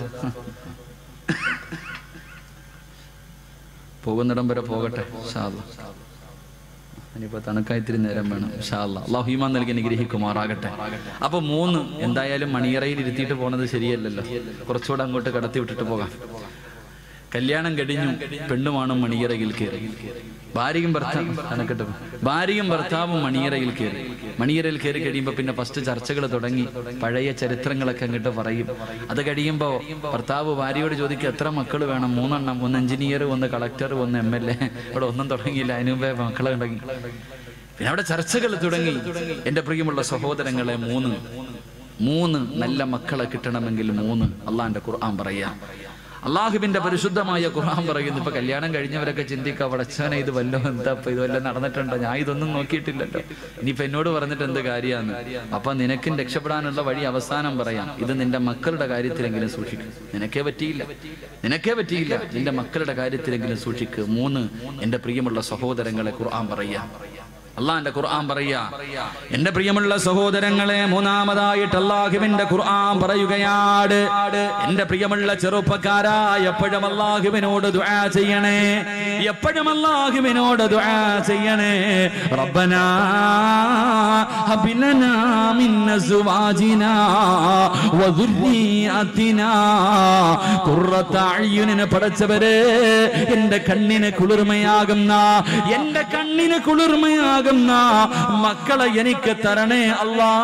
പോകുന്നിടം വരെ പോകട്ടെ ഇൻഷാ അല്ലാഹ്. ഇനിയിപ്പോ തണുക്കായിത്തിരി നേരം വേണം ഇൻഷാ അല്ലാഹ്. അല്ലാഹു ഈമാൻ നൽകി അനുഗ്രഹിക്കുമാറാകട്ടെ. അപ്പൊ മൂന്ന് എന്തായാലും മണിയറയിൽ ഇരുത്തിയിട്ട് പോണത് ശരിയല്ലല്ലോ, കുറച്ചുകൂടെ അങ്ങോട്ട് കടത്തി വിട്ടിട്ട് പോകാം. കല്യാണം കഴിഞ്ഞു, പെണ്ണുമാണ് മണിയറയിൽ കയറി. ഭാര്യയും ഭർത്താവും കണക്കിട്ട് ഭാര്യയും ഭർത്താവും മണിയറയിൽ കയറി. മണിയറയിൽ കയറി കഴിയുമ്പോ പിന്നെ ഫസ്റ്റ് ചർച്ചകൾ തുടങ്ങി. പഴയ ചരിത്രങ്ങളൊക്കെ അങ്ങോട്ട് പറയും. അത് കഴിയുമ്പോ ഭർത്താവ് ഭാര്യയോട് ചോദിക്കും, എത്ര മക്കൾ വേണം? മൂന്നെണ്ണം. ഒന്ന് എഞ്ചിനീയർ, ഒന്ന് കളക്ടർ, ഒന്ന് എം എൽ എ. ഇവിടെ ഒന്നും തുടങ്ങിയില്ല, അതിനു മുമ്പേ മക്കളെ തുടങ്ങി. പിന്നെ അവിടെ ചർച്ചകൾ തുടങ്ങി. എന്റെ പ്രിയമുള്ള സഹോദരങ്ങളെ, മൂന്ന് മൂന്ന് നല്ല മക്കളെ കിട്ടണമെങ്കിൽ മൂന്ന് അള്ളാന്റെ ഖുർആൻ പറയാ. അള്ളാഹുവിന്റെ പരിശുദ്ധമായ ഖുർആൻ പറയുന്നു. ഇപ്പൊ കല്യാണം കഴിഞ്ഞവരൊക്കെ ചിന്തിക്കുക, വടച്ചവനെ ഇത് വല്ലോ എന്താ ഇപ്പൊ ഇത് വല്ലതും നടന്നിട്ടുണ്ടോ? ഞാൻ ഇതൊന്നും നോക്കിയിട്ടില്ലല്ലോ, ഇനിയിപ്പൊ എന്നോട് പറഞ്ഞിട്ട് എന്ത് കാര്യമാണ്? അപ്പൊ നിനക്കും രക്ഷപ്പെടാനുള്ള വഴി അവസാനം പറയാം. ഇത് നിന്റെ മക്കളുടെ കാര്യത്തിലെങ്കിലും സൂക്ഷിക്കും. നിനക്കേ പറ്റിയില്ല, നിനക്കേ പറ്റിയില്ല, നിന്റെ മക്കളുടെ കാര്യത്തിലെങ്കിലും സൂക്ഷിക്കുക. മൂന്ന് എന്റെ പ്രിയമുള്ള സഹോദരങ്ങളെ ഖുർആൻ പറയാ. അള്ളാന്റെ ഖുർആൻ പറയാ. എന്റെ പ്രിയമുള്ള സഹോദരങ്ങളെ, മൂന്നാമതായിട്ട് അള്ളാഹുവിന്റെ ഖുർആൻ പറയുകയാണ്. എന്റെ പ്രിയമുള്ള ചെറുപ്പക്കാരാ, എപ്പോഴും അള്ളാഹുവിനോട് ദുആ ചെയ്യണേ, എപ്പോഴും അള്ളാഹുവിനോട് ദുആ ചെയ്യണേ. റബ്ബനാ ഹബ് ലനാ മിൻ അസ്വാജിനാ വദുർരിയതിനാ ഖുർറത അയ്യുനിനെ പടച്ചവരെ, എന്റെ കണ്ണിന് കുളിർമയാകുന്ന, എന്റെ കണ്ണിന് കുളിർമയാകുന്ന പുണ്യമാകുന്ന മക്കളെ എനിക്ക് തരണേ അല്ലാ.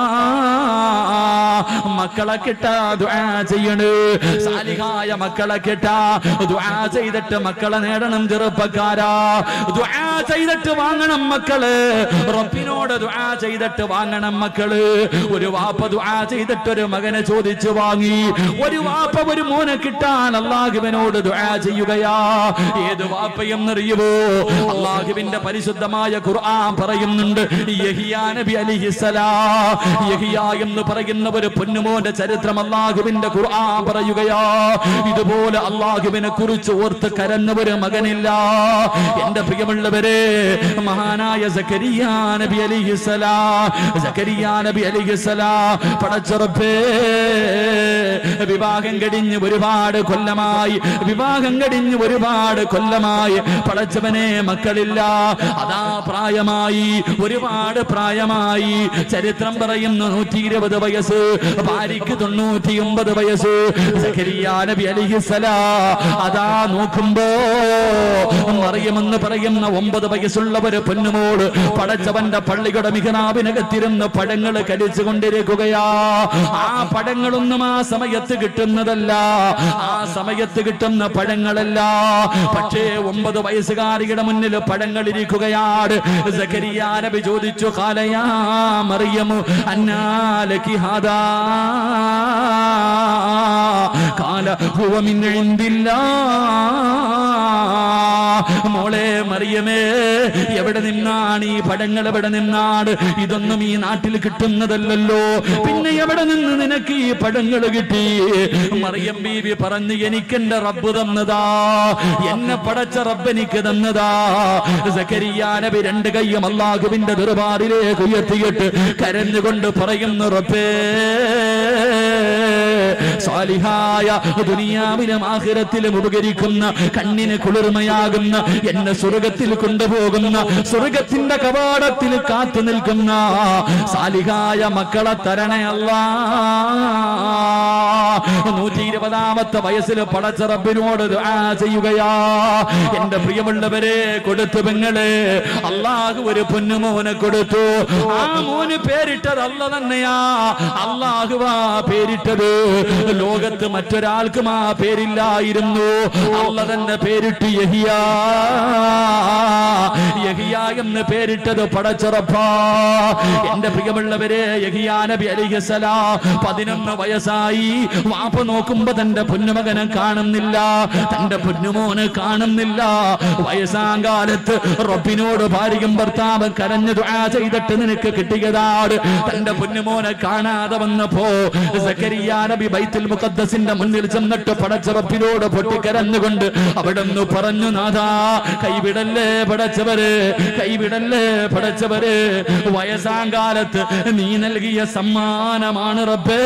മക്കളെ കിട്ടാ ദുആ ചെയ്യണേ. സാലിഹായ മക്കളെ കിട്ടാ ദുആ ചെയ്തിട്ട് മക്കളെ നേടണം. ചെറുപ്പക്കാരാ, ദുആ ചെയ്തിട്ട് വാങ്ങണം മക്കള്. റബ്ബിനോട് ദുആ ചെയ്തിട്ട് വാങ്ങണം മക്കള്. ഒരു വാപ്പ ദുആ ചെയ്തിട്ട് ഒരു മകനെ ചോദിച്ചു വാങ്ങി. ഒരു വാപ്പ ഒരു മോനെ കിട്ടാൻ അല്ലാഹുവിനോട് ദുആ ചെയ്യുകയാ. ഏത് വാപ്പയെന്നറിയുമോ? അല്ലാഹുവിന്റെ പരിശുദ്ധമായ ഖുർആൻ പറയുന്നുണ്ട്, യഹിയാ നബി അലൈഹിസ്സലാം. യഹിയാ എന്ന് പറയുന്ന ഒരു പൊന്നുമോന്റെ ചരിത്രം അല്ലാഹുവിന്റെ ഖുർആൻ പറയുകയാ. ഇതുപോലെ അല്ലാഹുവിനെ കുറിച്ച് ഓർത്ത് കരഞ്ഞ ഒരു മകനില്ല. എന്റെ പ്രിയമുള്ളവരെ, മഹാനായ സക്കരിയാ നബി അലൈഹിസ്സലാം, സക്കരിയാ നബി അലൈഹിസ്സലാം പടച്ച റബ്ബേ, വിവാഹം കഴിഞ്ഞ് ഒരുപാട് കൊല്ലമായി, വിവാഹം കഴിഞ്ഞ് ഒരുപാട് കൊല്ലമായി പടച്ചവനെ മക്കളില്ല. അതാ പ്രായമായി, ഒരുപാട് പ്രായമായി. ചരിത്രം പറയുന്നു നൂറ്റി ഇരുപത് വയസ്സ്, ഭാര്യയ്ക്ക് തൊണ്ണൂറ്റി ഒമ്പത് വയസ്സ്. സക്കരിയാ നബി അലൈഹിസ്സലാം അതാ നോക്കുമ്പോ മറിയമെന്ന് പറയുന്ന ഒമ്പത് വയസ്സുള്ള ഒരു പൊന്നുമോള് പടച്ചവന്റെ പള്ളിയുടെ മിഹ്റാബിനകത്തിരുന്ന് പഴങ്ങൾ കടിച്ചു കൊണ്ടിരിക്കുകയാ. ആ പഴങ്ങളൊന്നും ആ സമയത്ത് കിട്ടുന്നതല്ല, ആ സമയത്ത് കിട്ടുന്ന പഴങ്ങളല്ല. പക്ഷേ ഒമ്പത് വയസ്സുകാരിയുടെ മുന്നിൽ പഴങ്ങൾ ഇരിക്കുകയാണ്. സക്കരിയാ നബി ചോദിച്ചു, ഖാലയാ മറിയമു അന്നാ ലകി ഹാദാ? ഖാല ഹുവ മിൻ ഇൻദില്ലാഹ്. മോളെ മറിയമേ, എവിടെ നിന്നാണ് ഈ പഴങ്ങൾ? എവിടെ നിന്നാണ്? ഇതൊന്നും ഈ നാട്ടിൽ കിട്ടുന്നതല്ലല്ലോ, പിന്നെ എവിടെ നിന്ന് നിനക്ക് ഈ പഴങ്ങൾ കിട്ടി? മറിയം ബീവി പറഞ്ഞു, എനിക്കെന്റെ റബ്ബ് തന്നതാ, എന്നെ പടച്ച റബ്ബ് എനിക്ക് തന്നതാ. സക്കരിയാ നബി രണ്ട് കൈയും അല്ലാഹുവിന്റെ ദർബാറിലേക്ക് ഉയർത്തിയിട്ട് കരഞ്ഞുകൊണ്ട് പറയുന്നു, റബ്ബേ, സാലിഹായ ദുനിയാവിലും ആഖിറത്തിലും ഉപകരിക്കുന്ന കണ്ണിന് കുളിർമയാകുന്ന എന്നെ സ്വർഗത്തിൽ കൊണ്ടുപോകുന്ന, സ്വർഗത്തിന്റെ കവാടത്തിൽ കാത്തു നിൽക്കുന്ന സാലിഹായ മക്കളെ തരണേ അല്ലാ. നൂറ്റി ഇരുപതാമത്തെ വയസ്സിൽ പടച്ച റബ്ബിനോട് ദുആ ചെയ്യുകയാ. എന്റെ പ്രിയമുള്ളവരെ, കൊടുത്തു പെങ്ങളെ, അല്ലാഹു ഒരു പൊന്നുമോനെ കൊടുത്തു. ആ മോന് പേരിട്ടത് അല്ല തന്നെയാ. അല്ലാഹുവാ പേരിട്ടത്. ലോകത്ത് മറ്റൊരാൾക്കും ആ പേരില്ലായിരുന്നു. അല്ല തന്നെ പേരിട്ട് യഹിയാ. യഹിയാ എന്ന് പേരിട്ടത് പടച്ച റബ്ബാ. എന്റെ പ്രിയമുള്ളവരെ, യഹിയാ നബി അലൈഹിസ്സലാം പതിനൊന്ന് വയസ്സായി. വാപ്പ നോക്കുമ്പോ തന്റെ പൊന്നുമകനെ കാണുന്നില്ല, തന്റെ പൊന്നുമോനെ കാണുന്നില്ല. വയസ്സാം കാലത്ത് റബ്ബിനോട് ഭാര്യയും ഭർത്താവും കരഞ്ഞു ദുആ ചെയ്തിട്ട് നിനക്ക് കിട്ടിയതാണ്. തന്റെ പൊന്നുമോനെ കാണാതെ വന്നപ്പോ സക്കരിയാ നബി ബൈത്തുൽ മുഖദ്ദസിന്റെ മുന്നിൽ ചെന്നിട്ട് പടച്ച റബ്ബിനോട് പൊട്ടിക്കരഞ്ഞുകൊണ്ട് അവിടുന്ന് പറഞ്ഞു, നാഥാ, കൈവിടല്ലേ പടച്ചവര്, കൈവിടല്ലേ പടച്ചവര്. വയസ്സാം കാലത്ത് നീ നൽകിയ സമ്മാനമാണ് റബ്ബേ.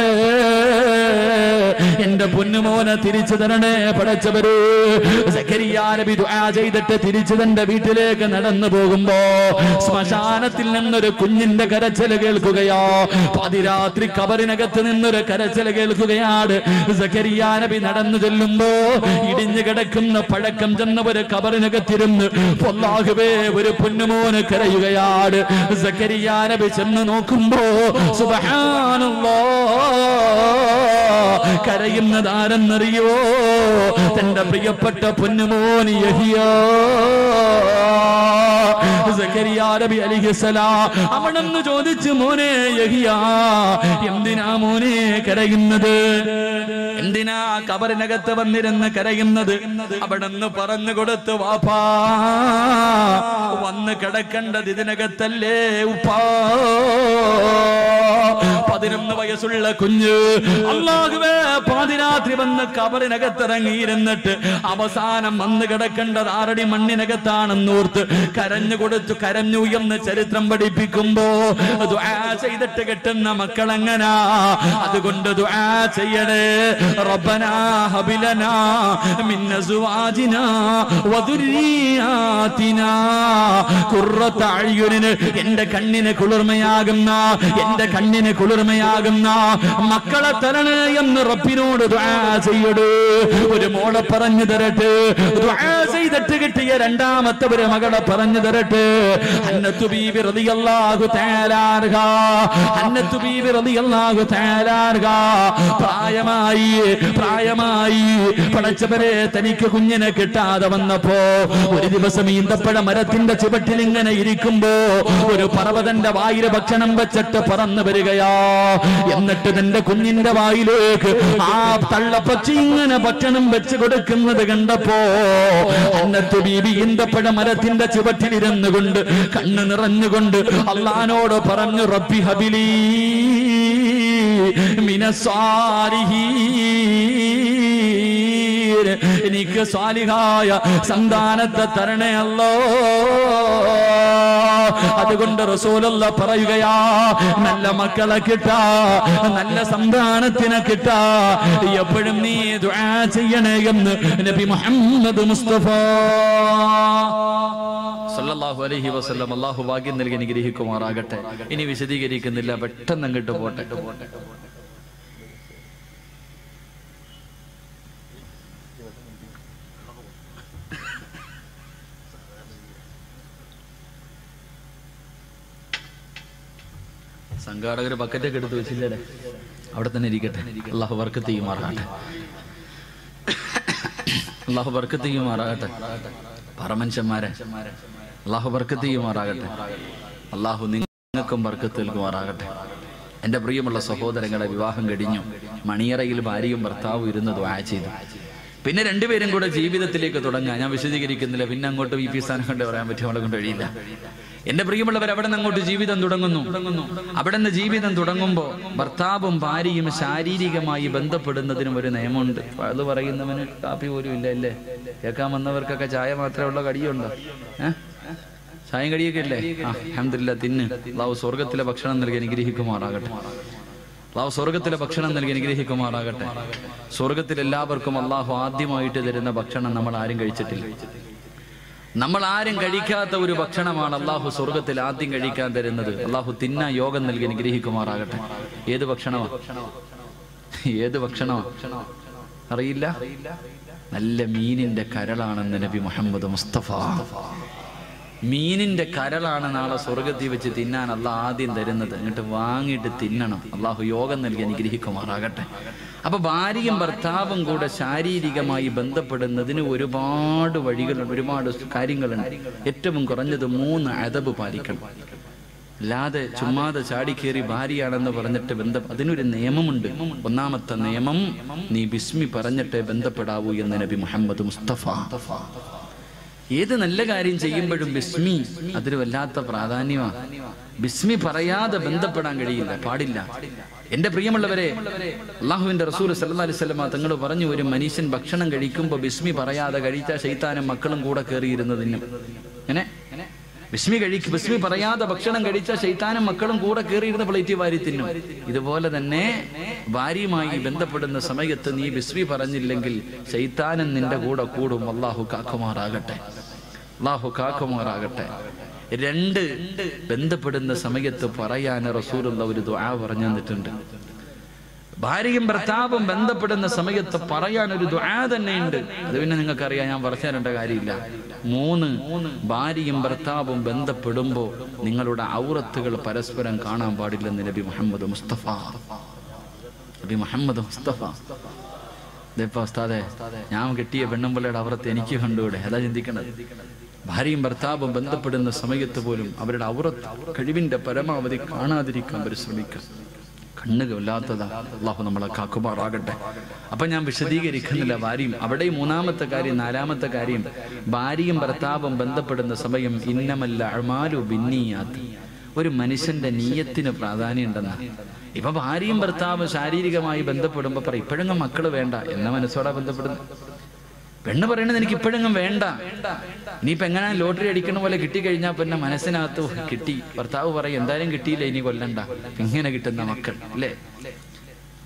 എന്റെ പൊന്നുമോനെ തിരിച്ചു തരണേ പടച്ചവര്. സക്കരിയാ നബി ദുആ ചെയ്തിട്ട് തിരിച്ചു തന്റെ വീട്ടിലേക്ക് നടന്നു പോകുമ്പോ ശ്മശാനത്തിൽ നിന്നൊരു കുഞ്ഞിന്റെ കരച്ചിൽ കേൾക്കുകയോ. പാതിരാത്രി കബറിനകത്ത് നിന്നൊരു കരച്ചിൽ കേൾക്കുകയാണ്. സക്കരിയാ നബി നടന്നു ചെല്ലുമ്പോ ഇടിഞ്ഞു കിടക്കുന്ന പഴക്കം ചെന്ന ഒരു കബറിനകത്തിരുന്ന് അല്ലാഹുവേ ഒരു പൊന്നുമോന് കരയുകയാണ്. സക്കരിയാ നബി ചെന്ന് നോക്കുമ്പോ സുബ്ഹാനല്ലാഹ്, കരയുന്നത് ആരെന്നറിയോ? തന്റെ പ്രിയപ്പെട്ട പൊന്നുമോൻ യഹിയാ. സക്കരിയാ നബി അലൈഹിസ്സലാം അവിടുന്ന് ചോദിച്ചു, മോനെ യഹിയാ, എന്തിനാ മോനെ കരയുന്നത്? എന്തിനാ കബറിനകത്ത് വന്നിരുന്ന് കരയുന്നത്? അവിടുന്ന് പറഞ്ഞു കൊടുത്തു, വാപ്പാ, വന്ന് കിടക്കേണ്ടത് ഇതിനകത്തല്ലേ ഉപ്പാ. പതിനൊന്ന് വയസ്സുള്ള കുഞ്ഞ് അല്ലാഹുവേ പാതിരാത്രി വന്ന് കബറിനകത്തിറങ്ങിയിരുന്നിട്ട് അവസാനം വന്ന് കിടക്കേണ്ടത് ആറടി മണ്ണിനകത്താണെന്നോർത്ത് കരഞ്ഞു കൊടുത്തു, കരഞ്ഞു എന്ന് ചരിത്രം പഠിപ്പിക്കുമ്പോ ദുആ ചെയ്തിട്ട് കിട്ടുന്ന മക്കളെങ്ങനാ. അതുകൊണ്ട് ദുആ ചെയ്യണേ. റബ്ബനാ ഹബിലനാ മിൻ അസ്വാജിനാ വദുരിയാതിനാ ഖുർറത അയ്യുനിൻ. എന്റെ കണ്ണിന് കുളിർമയാകുന്ന, എന്റെ കണ്ണിന് കുളിർമയാകുന്ന മക്കളെ തരണേ എന്ന് റബ്ബിനോട് ദുആ ചെയ്യടൂ. ഒരു മോളെ പറഞ്ഞു തരട്ടെ, ദുആ ചെയ്തിട്ട് കിട്ടിയ രണ്ടാമത്തെ ഒരു മകളെ പറഞ്ഞു തരട്ടെ. ഹന്നത്തു ബീബി റളിയല്ലാഹു തആല അൻഹ ഹന്നത്തു ബീബി റളിയല്ലാഹു തആല അൻഹ പ്രായമായി പ്രായമായി പടച്ചവരെ തനിക്ക് കുഞ്ഞിനെ കിട്ടാതെ വന്നപ്പോ ഒരു ദിവസം ഈന്തപ്പഴ മരത്തിന്റെ ചുവട്ടിൽ ഇങ്ങനെ ഇരിക്കുമ്പോ ഒരു പർവ്വതന്റെ വായിലെ ഭക്ഷണം വെച്ചിട്ട് പറന്നു വരികയാ. എന്നിട്ട് തന്റെ കുഞ്ഞിന്റെ വായിലേക്ക് ആ തള്ളപ്പക്ഷി ഇങ്ങനെ ഭക്ഷണം വെച്ച് കൊടുക്കുന്നത് കണ്ടപ്പോ ഹന്നത്തു ബീബി ഈന്തപ്പഴ മരത്തിന്റെ ചുവട്ടിലിരുന്നു കൊണ്ട് കണ്ണ് നിറഞ്ഞുകൊണ്ട് അല്ലാഹുവോട് പറഞ്ഞു, റബ്ബി ഹബിലി മിനസ്സാലിഹീൻ, എനിക്ക് സാലിഹായ സന്താനത്തെ തരണേ അല്ലോ. അതുകൊണ്ട് റസൂലുള്ള പറയുകയാ, നല്ല മക്കളെ കിട്ടാ, നല്ല സന്താനത്തിനെ കിട്ടാ എപ്പോഴും നീ ദുആ ചെയ്യണേ എന്ന് നബി മുഹമ്മദ് മുസ്തഫ സല്ലല്ലാഹു അലൈഹി വസല്ലം. അല്ലാഹു ഭാഗ്യം നൽകി അനുഗ്രഹിക്കുമാറാകട്ടെ. ഇനി വിശദീകരിക്കുന്നില്ല, പെട്ടെന്ന് അങ്ങോട്ട് പോട്ടെ. സംഘാടകർ ബക്കറ്റൊക്കെ എടുത്ത് വെച്ചില്ലേ, അവിടെ തന്നെ ഇരിക്കട്ടെ. അല്ലാഹു ബർക്കത്ത് ചെയ്യുമാറാകട്ടെ. അല്ലാഹു ബർക്കത്ത് ചെയ്യുമാറാകട്ടെ. പറമനുഷ്യന്മാരെ അല്ലാഹു ബർക്കത്ത് ചെയ്യുമാറാകട്ടെ. അല്ലാഹു നിങ്ങൾക്കും ബർക്കത്ത് നൽകുമാറാകട്ടെ. എൻ്റെ പ്രിയമുള്ള സഹോദരങ്ങളെ, വിവാഹം കഴിഞ്ഞു. മണിയറയിൽ ഭാര്യയും ഭർത്താവും ഇരുന്ന് ദുആ ചെയ്തു. പിന്നെ രണ്ടുപേരും കൂടെ ജീവിതത്തിലേക്ക് തുടങ്ങാൻ ഞാൻ വിശദീകരിക്കുന്നില്ല. പിന്നെ അങ്ങോട്ട് വി പി സ്ഥാനം കൊണ്ട് പറയാൻ പറ്റും, അവളെ കൊണ്ട് കഴിയില്ല. എന്റെ പ്രിയമുള്ളവർ, അവിടെ നിന്ന് അങ്ങോട്ട് ജീവിതം തുടങ്ങുന്നു. അവിടെ നിന്ന് ജീവിതം തുടങ്ങുമ്പോൾ ഭർത്താവും ഭാര്യയും ശാരീരികമായി ബന്ധപ്പെടുന്നതിനും ഒരു നിയമമുണ്ട്. അത് പറയുന്നവന് കാപ്പി പോലും ഇല്ല അല്ലേ? കേൾക്കാൻ വന്നവർക്കൊക്കെ ചായ മാത്രമേ ഉള്ള കടിയുണ്ടോ? ഏഹ് ചായം കടിയൊക്കെ ഇല്ലേ? ആ അൽഹംദുലില്ലാ, തിന്ന്. അല്ലാഹു സ്വർഗത്തിലെ ഭക്ഷണം നൽകി അനുഗ്രഹിക്കുമാറാകട്ടെ. അല്ലാഹു സ്വർഗത്തിലെ ഭക്ഷണം നൽകി അനുഗ്രഹിക്കുമാറാകട്ടെ. സ്വർഗത്തിൽ എല്ലാവർക്കും അല്ലാഹു ആദ്യമായിട്ട് തരുന്ന ഭക്ഷണം നമ്മൾ ആരും കഴിച്ചിട്ടില്ല. നമ്മൾ ആരും കഴിക്കാത്ത ഒരു ഭക്ഷണമാണ് അല്ലാഹു സ്വർഗത്തിൽ ആദ്യം കഴിക്കാൻ തരുന്നത്. അല്ലാഹു തിന്നാ യോഗം നൽകി അനുഗ്രഹിക്കുമാറാകട്ടെ. ഏത് ഭക്ഷണമാ? ഏത് ഭക്ഷണമാ അറിയില്ല? നല്ല മീനിന്റെ കരളാണെന്ന് നബി മുഹമ്മദ് മുസ്തഫ. മീനിന്റെ കരളാണ് നാളെ സ്വർഗത്തിൽ വെച്ച് തിന്നാൻ അല്ലാഹ് ആദ്യം തരുന്നത്. എന്നിട്ട് വാങ്ങിയിട്ട് തിന്നണം. അല്ലാഹു യോഗം നൽകി അനുഗ്രഹിക്കുമാറാകട്ടെ. അപ്പൊ ഭാര്യയും ഭർത്താവും കൂടെ ശാരീരികമായി ബന്ധപ്പെടുന്നതിന് ഒരുപാട് വഴികളുണ്ട്, ഒരുപാട് കാര്യങ്ങളുണ്ട്. ഏറ്റവും കുറഞ്ഞത് മൂന്ന് അദബ് പാലിക്കണം. അല്ലാതെ ചുമ്മാതെ ചാടിക്കേറി ഭാര്യയാണെന്ന് പറഞ്ഞിട്ട് ബന്ധം, അതിനൊരു നിയമമുണ്ട്. ഒന്നാമത്തെ നിയമം, നീ ബിസ്മി പറഞ്ഞിട്ട് ബന്ധപ്പെടാവൂ എന്ന് നബി മുഹമ്മദ് മുസ്തഫ. ഏത് നല്ല കാര്യം ചെയ്യുമ്പോഴും ബിസ്മി അതൊരു വല്ലാത്ത പ്രാധാന്യമാണ്. ബിസ്മി പറയാതെ ബന്ധപ്പെടാൻ കഴിയില്ല, പാടില്ല. എന്റെ പ്രിയമുള്ളവരെ, അല്ലാഹുവിന്റെ റസൂൽ സല്ലല്ലാഹു അലൈഹി വസല്ലം തങ്ങൾ പറഞ്ഞു, ഒരു മനുഷ്യൻ ഭക്ഷണം കഴിക്കുമ്പോൾ ബിസ്മി പറയാതെ കഴിച്ചാൽ ശൈത്താനും മക്കളും കൂടെ കയറിയിരുന്നതിനും. അങ്ങനെ ബിസ്മി കഴിക്കും ബിസ്മി പറയാതെ ഭക്ഷണം കഴിച്ചാൽ ശൈത്താനും മക്കളും കൂടെ കയറിയിരുന്ന പ്ലേറ്റ് വാരി തിന്നും. ഇതുപോലെ തന്നെ ഭാര്യയുമായി ബന്ധപ്പെടുന്ന സമയത്ത് നീ ബിസ്മി പറഞ്ഞില്ലെങ്കിൽ ശൈത്താനും നിന്റെ കൂടെ കൂടും. അല്ലാഹു കാക്കുമാറാകട്ടെ. അല്ലാഹു കാക്കുമാറാകട്ടെ. രണ്ട്, ബന്ധപ്പെടുന്ന സമയത്ത് പറയാൻ റസൂലുള്ള ഒരു ദുആ പറഞ്ഞു തന്നിട്ടുണ്ട്. ഭാര്യയും ഭർത്താവും ബന്ധപ്പെടുന്ന സമയത്ത് പറയാൻ ഒരു ദുആ തന്നെയുണ്ട്. അത് പിന്നെ നിങ്ങൾക്കറിയാം, ഞാൻ പറഞ്ഞു തരേണ്ട കാര്യമില്ല. മൂന്ന്, ഭാര്യയും ഭർത്താവും ബന്ധപ്പെടുമ്പോൾ നിങ്ങളുടെ ഔറത്തുകൾ പരസ്പരം കാണാൻ പാടില്ലെന്ന് നബി മുഹമ്മദ് മുസ്തഫ. നബി മുഹമ്മദ് മുസ്തഫ. ഉസ്താദെ, ഞാൻ കെട്ടിയ പെണ്ണുമ്പിള്ളയുടെ ഔറത്ത് എനിക്ക് കണ്ടുകൂടെ? അതാ ചിന്തിക്കേണ്ടത്. ഭാര്യയും ഭർത്താവും ബന്ധപ്പെടുന്ന സമയത്ത് പോലും അവരുടെ ഔറത്ത് കഴിവിന്റെ പരമാവധി കാണാതിരിക്കാൻ പരിശ്രമിക്കാം. കണ്ണുകളില്ലാത്തതാ. അല്ലാഹു നമ്മളെ കാക്കുമാറാകട്ടെ. അപ്പൊ ഞാൻ വിശദീകരിക്കുന്നില്ല. ഭാര്യയും അവിടെ മൂന്നാമത്തെ കാര്യം. നാലാമത്തെ കാര്യം, ഭാര്യയും ഭർത്താവും ബന്ധപ്പെടുന്ന സമയം ഇന്നമല്ല അഅ്മാലു ബിന്നിയാത്ത്. ഒരു മനുഷ്യന്റെ നീയത്തിന് പ്രാധാന്യം ഉണ്ടെന്ന്. ഇപ്പൊ ഭാര്യയും ഭർത്താവും ശാരീരികമായി ബന്ധപ്പെടുമ്പോ പറയും ഇപ്പോഴെങ്കിലും മക്കള് വേണ്ട എന്ന മനസ്സോടാ ബന്ധപ്പെടുന്നത്. പെണ്ണ് പറയണത് എനിക്ക് ഇപ്പോഴെങ്കിലും വേണ്ട, ഇനിയിപ്പോ എങ്ങനെ ലോട്ടറി അടിക്കണ പോലെ കിട്ടിക്കഴിഞ്ഞാൽ പിന്നെ മനസ്സിനകത്ത് കിട്ടി. ഭർത്താവ് പറയും എന്തായാലും കിട്ടിയില്ല, ഇനി കൊല്ലണ്ട. ഇങ്ങനെ കിട്ടുന്ന മക്കൾ അല്ലേ?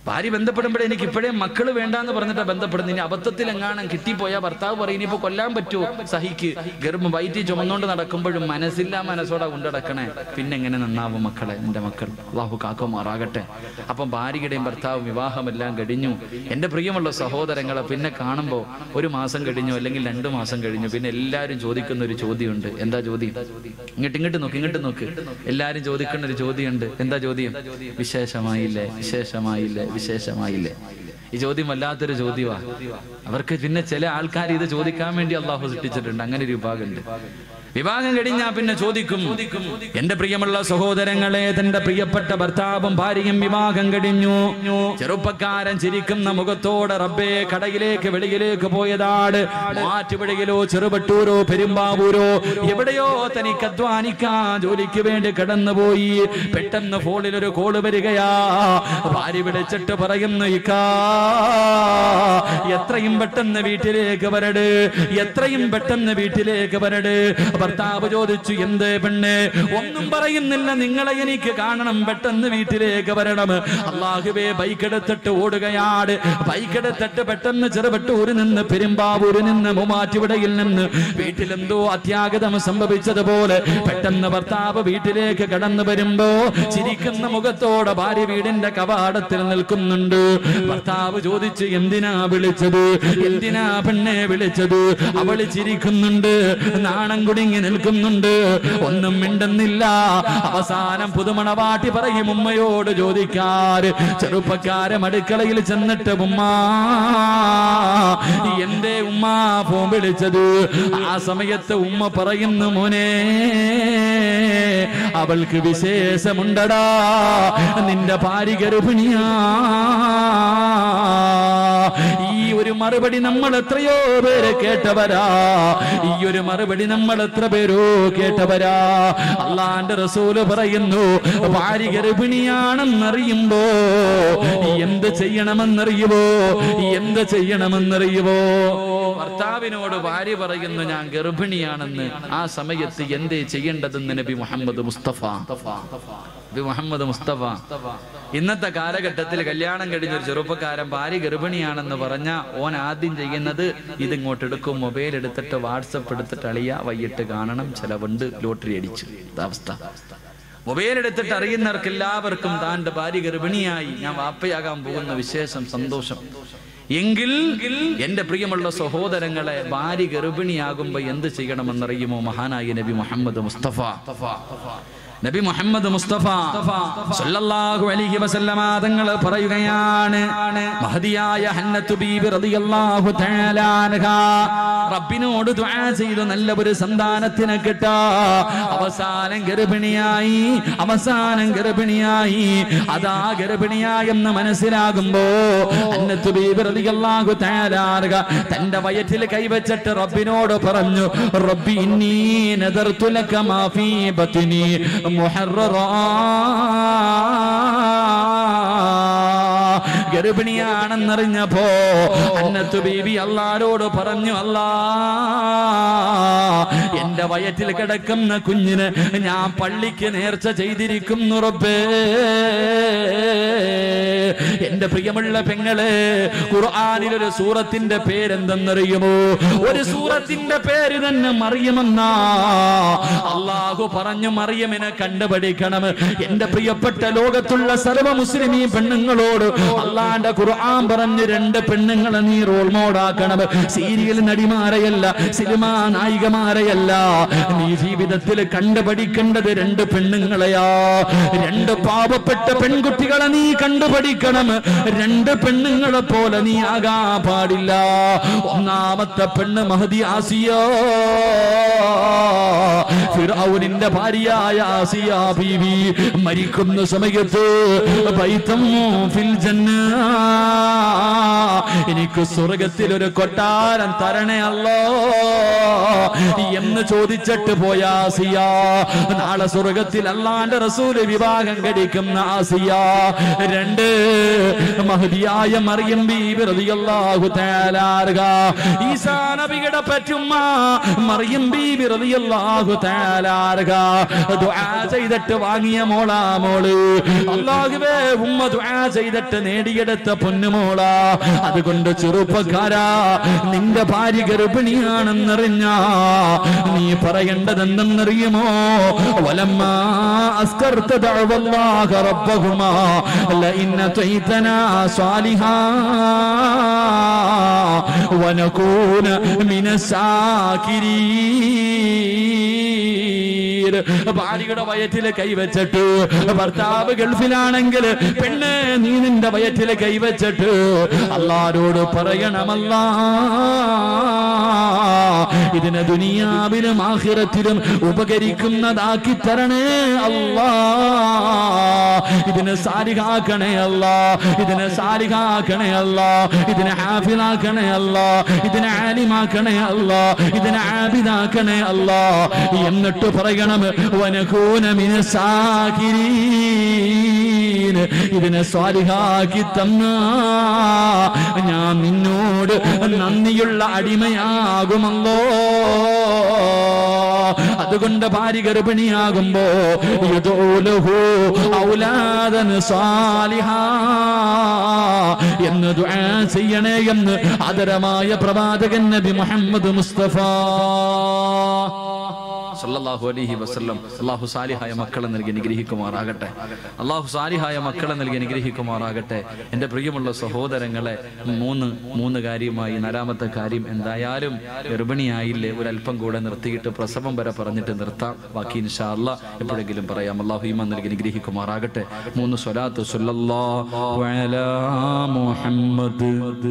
ഭാര്യ ബന്ധപ്പെടുമ്പോഴേ എനിക്ക് ഇപ്പോഴേ മക്കള് വേണ്ടാന്ന് പറഞ്ഞിട്ടാ ബന്ധപ്പെടുന്നത്. ഇനി അബദ്ധത്തിൽ എങ്ങാനും കിട്ടിപ്പോയാൽ ഭർത്താവ് പറയും ഇനിയിപ്പോ കൊല്ലാൻ പറ്റുമോ, സഹിക്ക്. ഗർഭം വയറ്റി ചുമന്നുകൊണ്ട് നടക്കുമ്പോഴും മനസ്സില്ലാ മനസ്സോടെ കൊണ്ടടക്കണേ, പിന്നെ എങ്ങനെ നന്നാവും മക്കളെ, എന്റെ മക്കൾ. അള്ളാഹു കാക്കുമാറാകട്ടെ. അപ്പം ഭാര്യയുടെയും ഭർത്താവും വിവാഹമെല്ലാം കഴിഞ്ഞു. എന്റെ പ്രിയമുള്ള സഹോദരങ്ങളെ, പിന്നെ കാണുമ്പോൾ ഒരു മാസം കഴിഞ്ഞു അല്ലെങ്കിൽ രണ്ടു മാസം കഴിഞ്ഞു, പിന്നെ എല്ലാവരും ചോദിക്കുന്ന ഒരു ചോദ്യമുണ്ട്. എന്താ ചോദ്യം? ഇങ്ങോട്ട് ഇങ്ങോട്ട് നോക്ക് ഇങ്ങോട്ട് നോക്ക് എല്ലാരും ചോദിക്കുന്ന ഒരു ചോദ്യമുണ്ട്. എന്താ ചോദ്യം? വിശേഷമായില്ലേ, വിശേഷമായില്ലേ, വിശേഷമായില്ലേ. ഈ ചോദ്യം വല്ലാത്തൊരു ചോദ്യമാ. അവർക്ക് പിന്നെ ചില ആൾക്കാർ ഇത് ചോദിക്കാൻ വേണ്ടി അള്ളാഹു സൃഷ്ടിച്ചിട്ടുണ്ട്. അങ്ങനെ ഒരു വിഭാഗമുണ്ട്. വിവാഹം കഴിഞ്ഞാ പിന്നെ ചോദിക്കും. എന്റെ പ്രിയമുള്ള സഹോദരങ്ങളെ, തന്റെ പ്രിയപ്പെട്ട ഭർത്താവും ഭാര്യയും വിവാഹം കഴിഞ്ഞു. ചെറുപ്പക്കാരൻ ചിരിക്കുന്ന മുഖത്തോടെ റബ്ബേ കടയിലേക്ക് വെളിയിലേക്ക് പോയതാണ്. മാറ്റുപുഴയിലോ ചെറുവട്ടൂരോ പെരുമ്പാവൂരോ എവിടെയോ തനിക്ക് അധ്വാനിക്കാൻ ജോലിക്ക് വേണ്ടി കടന്നുപോയി. പെട്ടെന്ന് ഫോണിൽ ഒരു കോള് വരികയാ. ഭാര്യ വിളിച്ചിട്ട് പറയുന്നു, ഇക്കാ എത്രയും പെട്ടെന്ന് വീട്ടിലേക്ക് വരട്, എത്രയും പെട്ടെന്ന് വീട്ടിലേക്ക് വരട്. ഭർത്താവ് ചോദിച്ചു, എന്ത് പെണ്ണ്? ഒന്നും പറയുന്നില്ല, നിങ്ങളെ എനിക്ക് കാണണം, പെട്ടെന്ന് വീട്ടിലേക്ക് വരണം. അല്ലാഹുവേ, ബൈക്കെടുത്തിട്ട് ഓടുകയാണ്. ബൈക്കെടുത്തിട്ട് പെട്ടെന്ന് ചെറുവട്ടൂരിൽ നിന്ന് പെരുമ്പാവൂരിൽ നിന്ന് മൂവാറ്റുപുഴയിൽ നിന്ന് വീട്ടിലെന്തോ അത്യാഗതം സംഭവിച്ചതുപോലെ പെട്ടെന്ന് ഭർത്താവ് വീട്ടിലേക്ക് കടന്നു വരുമ്പോ ചിരിക്കുന്ന മുഖത്തോടെ ഭാര്യ വീടിന്റെ കവാടത്തിൽ നിൽക്കുന്നുണ്ട്. ഭർത്താവ് ചോദിച്ചു, എന്തിനാ വിളിച്ചത്, എന്തിനാ പെണ്ണെ വിളിച്ചത്? അവള് ചിരിക്കുന്നുണ്ട്, നാണം കുടുങ്ങി നിൽക്കുന്നുണ്ട്, ഒന്നും മിണ്ടുന്നില്ല. അവസാനം പുതുമണവാട്ടി പറയും ഉമ്മയോട് ചോദിക്കാറ്. ചെറുപ്പക്കാരൻ അടുക്കളയിൽ ചെന്നിട്ട്, ഉമ്മ എന്റെ ഉമ്മ ഫോൺ വിളിച്ചത്? ആ സമയത്ത് ഉമ്മ പറയുന്നു, മോനെ അവൾക്ക് വിശേഷമുണ്ടടാ, നിന്റെ ഭാര്യ ഗർഭിണിയാ. ഈ ഒരു മറുപടി നമ്മൾ എത്രയോ പേര് കേട്ടവരാ. ഈ ഒരു മറുപടി നമ്മൾ എത്ര പേരോ കേട്ടവരാ. അള്ളാന്റെ റസൂല് പറയുന്നു, ഭാര്യ ഗർഭിണിയാണെന്നറിയുമ്പോ എന്ത് ചെയ്യണമെന്നറിയുവോ, എന്ത് ചെയ്യണമെന്നറിയുവോ? ഭർത്താവിനോട് ഭാര്യ പറയുന്നു, ഞാൻ ഗർഭിണിയാണെന്ന്. ആ സമയത്ത് എന്തേ ചെയ്യേണ്ടതെന്ന് നബി മുഹമ്മദ് മുസ്തഫ നബി മുഹമ്മദ് മുസ്തഫ ഇന്നത്തെ കാലഘട്ടത്തിൽ കല്യാണം കഴിഞ്ഞൊരു ചെറുപ്പക്കാരൻ ഭാര്യ ഗർഭിണിയാണെന്ന് പറഞ്ഞ ഓൻ ആദ്യം ചെയ്യുന്നത് ഇതിങ്ങോട്ട് എടുക്കും, മൊബൈൽ എടുത്തിട്ട് വാട്സപ്പ് എടുത്തിട്ട് അളിയ വൈകിട്ട് കാണണം, ചെലവുണ്ട്, ലോട്ടറി അടിച്ചു. അവസ്ഥ മൊബൈൽ എടുത്തിട്ട് അറിയുന്നവർക്ക് എല്ലാവർക്കും താൻ്റെ ഭാര്യ ഗർഭിണിയായി, ഞാൻ വാപ്പയാകാൻ പോകുന്ന വിശേഷം, സന്തോഷം. എങ്കിൽ എന്റെ പ്രിയമുള്ള സഹോദരങ്ങളെ, ഭാര്യ ഗർഭിണിയാകുമ്പോ എന്ത് ചെയ്യണമെന്നറിയുമോ? മഹാനായ നബി മുഹമ്മദ് മുസ്തഫ നബി മുഹമ്മദ് മുസ്തഫ സല്ലല്ലാഹു അലൈഹി വസല്ലമ തങ്ങൾ പറയുകയാണ്, മഹദിയായ ഹന്നത്തു ബീബി റളിയല്ലാഹു തആല അൻഹാ റബ്ബിനോട് ദുആ ചെയ്തു നല്ല ഒരു സന്താനത്തിനെ കിട്ടാ. അവസാനം ഗർഭിണിയായി, അവസാനം ഗർഭിണിയായി. അതാ ഗർഭിണിയായെന്ന് മനസ്സിലാകുമ്പോ ഹന്നത്തു ബീബി റളിയല്ലാഹു തആല അൻഹാ തന്റെ വയറ്റിൽ കൈവച്ചിട്ട് റബ്ബിനോട് പറഞ്ഞു, റബ്ബി ഇന്നി നദർതു ലക മാ ഫീ ബത്നി മുഹററാ. ഗർഭിണിയാണെന്നറിഞ്ഞപ്പോ ഹന്നത്തു ബീബി അല്ലാഹുവോട് പറഞ്ഞു, അല്ലാ എന്റെ വയറ്റിൽ കിടക്കുന്ന കുഞ്ഞിന് ഞാൻ പള്ളിക്ക് നേർച്ച ചെയ്തിരിക്കുന്നു റബ്ബേ. എന്റെ പ്രിയമുള്ള പെങ്ങളെ, ഖുർആനിൽ ഒരു സൂറത്തിന്റെ പേരെന്തെന്നറിയുമോ? ഒരു സൂറത്തിന്റെ പേര് തന്നെ മറിയമെന്നാ. അല്ലാഹു പറഞ്ഞു, മറിയമിനെ കണ്ടുപഠിക്കണം. എന്റെ പ്രിയപ്പെട്ട ലോകത്തുള്ള സർവ്വ മുസ്ലിമീ പെണ്ണുങ്ങളോട് അള്ളാന്റെ ഖുർആൻ പറഞ്ഞു, രണ്ട് പെണ്ണുങ്ങളെ നീ റോൾ മോഡാക്കണം. സീരിയൽ നടിമാരെയല്ല, സിനിമാ നായികമാരെയല്ല, നീ ജീവിതത്തിൽ കണ്ടുപഠിക്കേണ്ടത് രണ്ട് പെണ്ണുങ്ങളെയാ. രണ്ട് പാവപ്പെട്ട പെൺകുട്ടികളെ നീ കണ്ടുപഠിക്കണം. രണ്ട് പെണ്ണുങ്ങളെ പോലെ നീ ആകാൻ പാടില്ല. ഒന്നാമത്തെ പെണ്ണ് മഹദി ആസിയ, ഫിർഔനിന്റെ ഭാര്യയായ ആസിയ ബീവി മരിക്കുന്ന സമയത്ത് ബൈതം ഫിൽ ജന്ന, എനിക്ക് സ്വർഗത്തിൽ ഒരു കൊട്ടാരം തരണേ അല്ലോ എന്ന് ചോദിച്ചിട്ട് പോയ ആസിയ, നാളെ സ്വർഗത്തിൽ അല്ലാഹുവിന്റെ റസൂൽ വിവാഹം കഴിക്കുന്ന ആസിയ. രണ്ട് മഹദിയായ മറിയം ബീബി റളിയല്ലാഹു തആല അൻഹാ, ഈസാ നബിയുടെ പറ്റുമ്മ മറിയം ബീബി റളിയല്ലാഹു തആല തആല ദുആ ചെയ്തിട്ട് വാങ്ങിയ മോളാ മോള്. അല്ലാഹുവേ ഉമ്മ ദുആ ചെയ്തിട്ട് നേടിയെടുത്ത പൊന്നുമോളാ. അതുകൊണ്ട് ചെറുപ്പക്കാരാ, നിന്റെ ഭാര്യ ഗർഭിണിയാണെന്നറിഞ്ഞ നീ പറയേണ്ടത് എന്തെന്നറിയുമോ? വലമ്മാ അസ്കർത ദഅവല്ലാഹ റബ്ബഹുമാ ലഇൻ അതൈതനാ സാലിഹാ വനകൂന മിനസ്സാകിരീൻ. ഭാര്യയുടെ വയറ്റില് കൈവച്ചിട്ട്, ഭർത്താവ് ഗൾഫിലാണെങ്കിൽ പെണ്ണ് നീ നിന്റെ വയറ്റില് കൈവച്ചിട്ട് അല്ലാഹുവോട് പറയണമല്ലാ, ഇതിനെ ദുനിയാവിലും ആഖിറത്തിലും ഉപകരിക്കുന്നതാക്കി തരണേ അല്ലാ, ഇതിനെ സാലിഹാക്കണേ അല്ലാ, ഇതിനെ സാലിഹാക്കണേ അല്ലാ, ഇതിനെ ഹാഫിളാക്കണേ അല്ലാ, ഇതിനെ ആലിമാക്കണേ അല്ലാ, ഇതിനെ ആബിദാക്കണേ അല്ലാ. എന്നിട്ട് പറയണം വനകൂന മിനസ്സാകിരീൻ, ഇതിനെ സ്വാലിഹാക്കി തന്ന ഞാൻ നിന്നോട് നന്ദിയുള്ള അടിമയാകുമല്ലോ. അതുകൊണ്ട് ഭാര്യ ഗർഭിണിയാകുമ്പോ യദൂലഹു ഔലാദൻ സാലിഹാ എന്ന് ദുആ ചെയ്യണേ എന്ന് ആദരമായ പ്രവാചകൻ നബി മുഹമ്മദ് മുസ്തഫ സല്ലല്ലാഹു അലൈഹി വസല്ലം. അല്ലാഹു സാലിഹായ മക്കളെ നൽകി അനുഗ്രഹിക്കുമാറാകട്ടെ. അല്ലാഹു സാലിഹായ മക്കളെ നൽകി അനുഗ്രഹിക്കുമാറാകട്ടെ. എൻ്റെ പ്രിയമുള്ള സഹോദരങ്ങളെ, മൂന്ന് മൂന്ന് കാര്യമായി നാലാമത്തെ കാര്യം എന്തായാലും ഗർഭിണിയായില്ലേ, ഒരല്പം കൂടെ നിർത്തിയിട്ട് പ്രസവം വരെ പറഞ്ഞിട്ട് നിർത്താം. ബാക്കി ഇൻഷാ അല്ലാഹ് എപ്പോഴെങ്കിലും പറയാം. അല്ലാഹു ഈമാൻ നൽകി അനുഗ്രഹിക്കുമാറാകട്ടെ. മൂന്ന് സ്വലാത്ത് സല്ലല്ലാഹു അലാ മുഹമ്മദ്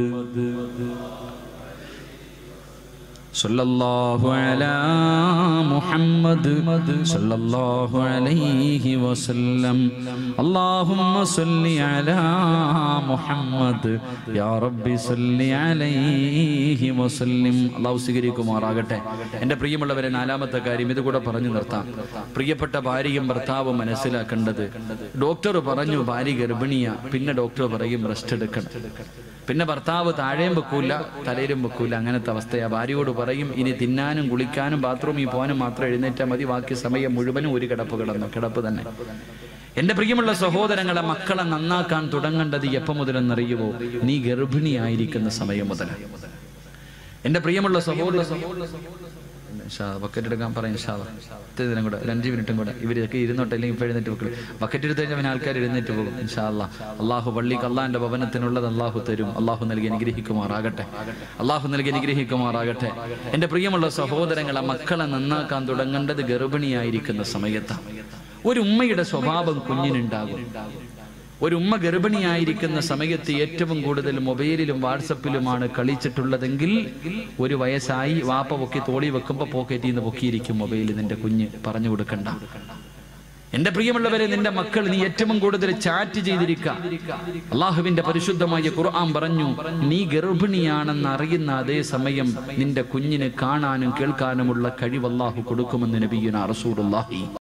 സല്ലല്ലാഹു അലാ മുഹമ്മദ് സല്ലല്ലാഹു അലൈഹി വസല്ലം. അല്ലാഹുമ്മ സല്ലി അലാ മുഹമ്മദ് യാ റബ്ബി സല്ലി അലൈഹി വസല്ലം. അല്ലാഹു സ്വീകരിക്കുമാറാകട്ടെ. എൻ്റെ പ്രിയമുള്ളവരെ, നാലാമത്തെ കാര്യം ഇതുകൂടെ പറഞ്ഞു നിർത്താം. പ്രിയപ്പെട്ട ഭാര്യയും ഭർത്താവും മനസ്സിലാക്കേണ്ടത്, ഡോക്ടർ പറഞ്ഞു ഭാര്യ ഗർഭിണിയ, പിന്നെ ഡോക്ടർ പറയും റെസ്റ്റ് എടുക്കണം. പിന്നെ ഭർത്താവ് താഴെയും വെക്കൂല തലയിലും വെക്കൂല, അങ്ങനത്തെ അവസ്ഥയാ. ഭാര്യയോട് പറയും ഇനി തിന്നാനും കുളിക്കാനും ബാത്റൂമിൽ പോകാനും മാത്രം എഴുന്നേറ്റാൽ മതി, ബാക്കി സമയം മുഴുവനും ഒരു കിടപ്പ് കിടന്നു കിടപ്പ് തന്നെ. എന്റെ പ്രിയമുള്ള സഹോദരങ്ങളെ, മക്കളെ നന്നാക്കാൻ തുടങ്ങേണ്ടത് എപ്പം മുതലെന്നറിയുമോ? നീ ഗർഭിണിയായിരിക്കുന്ന സമയം മുതൽ. എന്റെ പ്രിയമുള്ള സഹോദര ബക്കറ്റ് എടുക്കാൻ പറയും. ഇത്രയും കൂടെ ഒരു അഞ്ച് മിനിറ്റും കൂടെ ഇവരൊക്കെ ഇരുന്നോട്ടെ, അല്ലെങ്കിൽ ഇപ്പൊ എഴുന്നേറ്റ് വെക്കണം. ബക്കറ്റ് എടുത്ത് കഴിഞ്ഞാൽ ആൾക്കാർ എഴുന്നേറ്റ് പോകും. ഇൻഷാ അല്ലാഹ് അള്ളാഹു പള്ളിക്ക് അള്ളാഹിന്റെ ഭവനത്തിനുള്ളത് അള്ളാഹു തരും. അള്ളാഹു നൽകി അനുഗ്രഹിക്കുമാറാകട്ടെ. അള്ളാഹു നൽകി അനുഗ്രഹിക്കുമാറാകട്ടെ. എന്റെ പ്രിയമുള്ള സഹോദരങ്ങളെ, മക്കളെ നന്നാക്കാൻ തുടങ്ങേണ്ടത് ഗർഭിണിയായിരിക്കുന്ന സമയത്താണ്. ഒരു ഉമ്മയുടെ സ്വഭാവം കുഞ്ഞിനുണ്ടാകും. ഒരു ഉമ്മ ഗർഭിണിയായിരിക്കുന്ന സമയത്ത് ഏറ്റവും കൂടുതൽ മൊബൈലിലും വാട്സപ്പിലുമാണ് കളിച്ചിട്ടുള്ളതെങ്കിൽ, ഒരു വയസ്സായി വാപ്പ പൊക്കി തോളി വെക്കുമ്പോ പോക്കറ്റിൽ നിന്ന് പൊക്കിയിരിക്കും മൊബൈൽ. നിന്റെ കുഞ്ഞ് പറഞ്ഞു കൊടുക്കണ്ട. എന്റെ പ്രിയമുള്ളവരെ, നിന്റെ മക്കൾ നീ ഏറ്റവും കൂടുതൽ ചാറ്റ് ചെയ്തിരിക്കുക. അള്ളാഹുവിന്റെ പരിശുദ്ധമായ ഖുർആൻ പറഞ്ഞു, നീ ഗർഭിണിയാണെന്ന് അറിയുന്ന അതേ സമയം നിന്റെ കുഞ്ഞിന് കാണാനും കേൾക്കാനുമുള്ള കഴിവ് അള്ളാഹു കൊടുക്കുമെന്ന് നബിയുനാ റസൂലുള്ളാഹി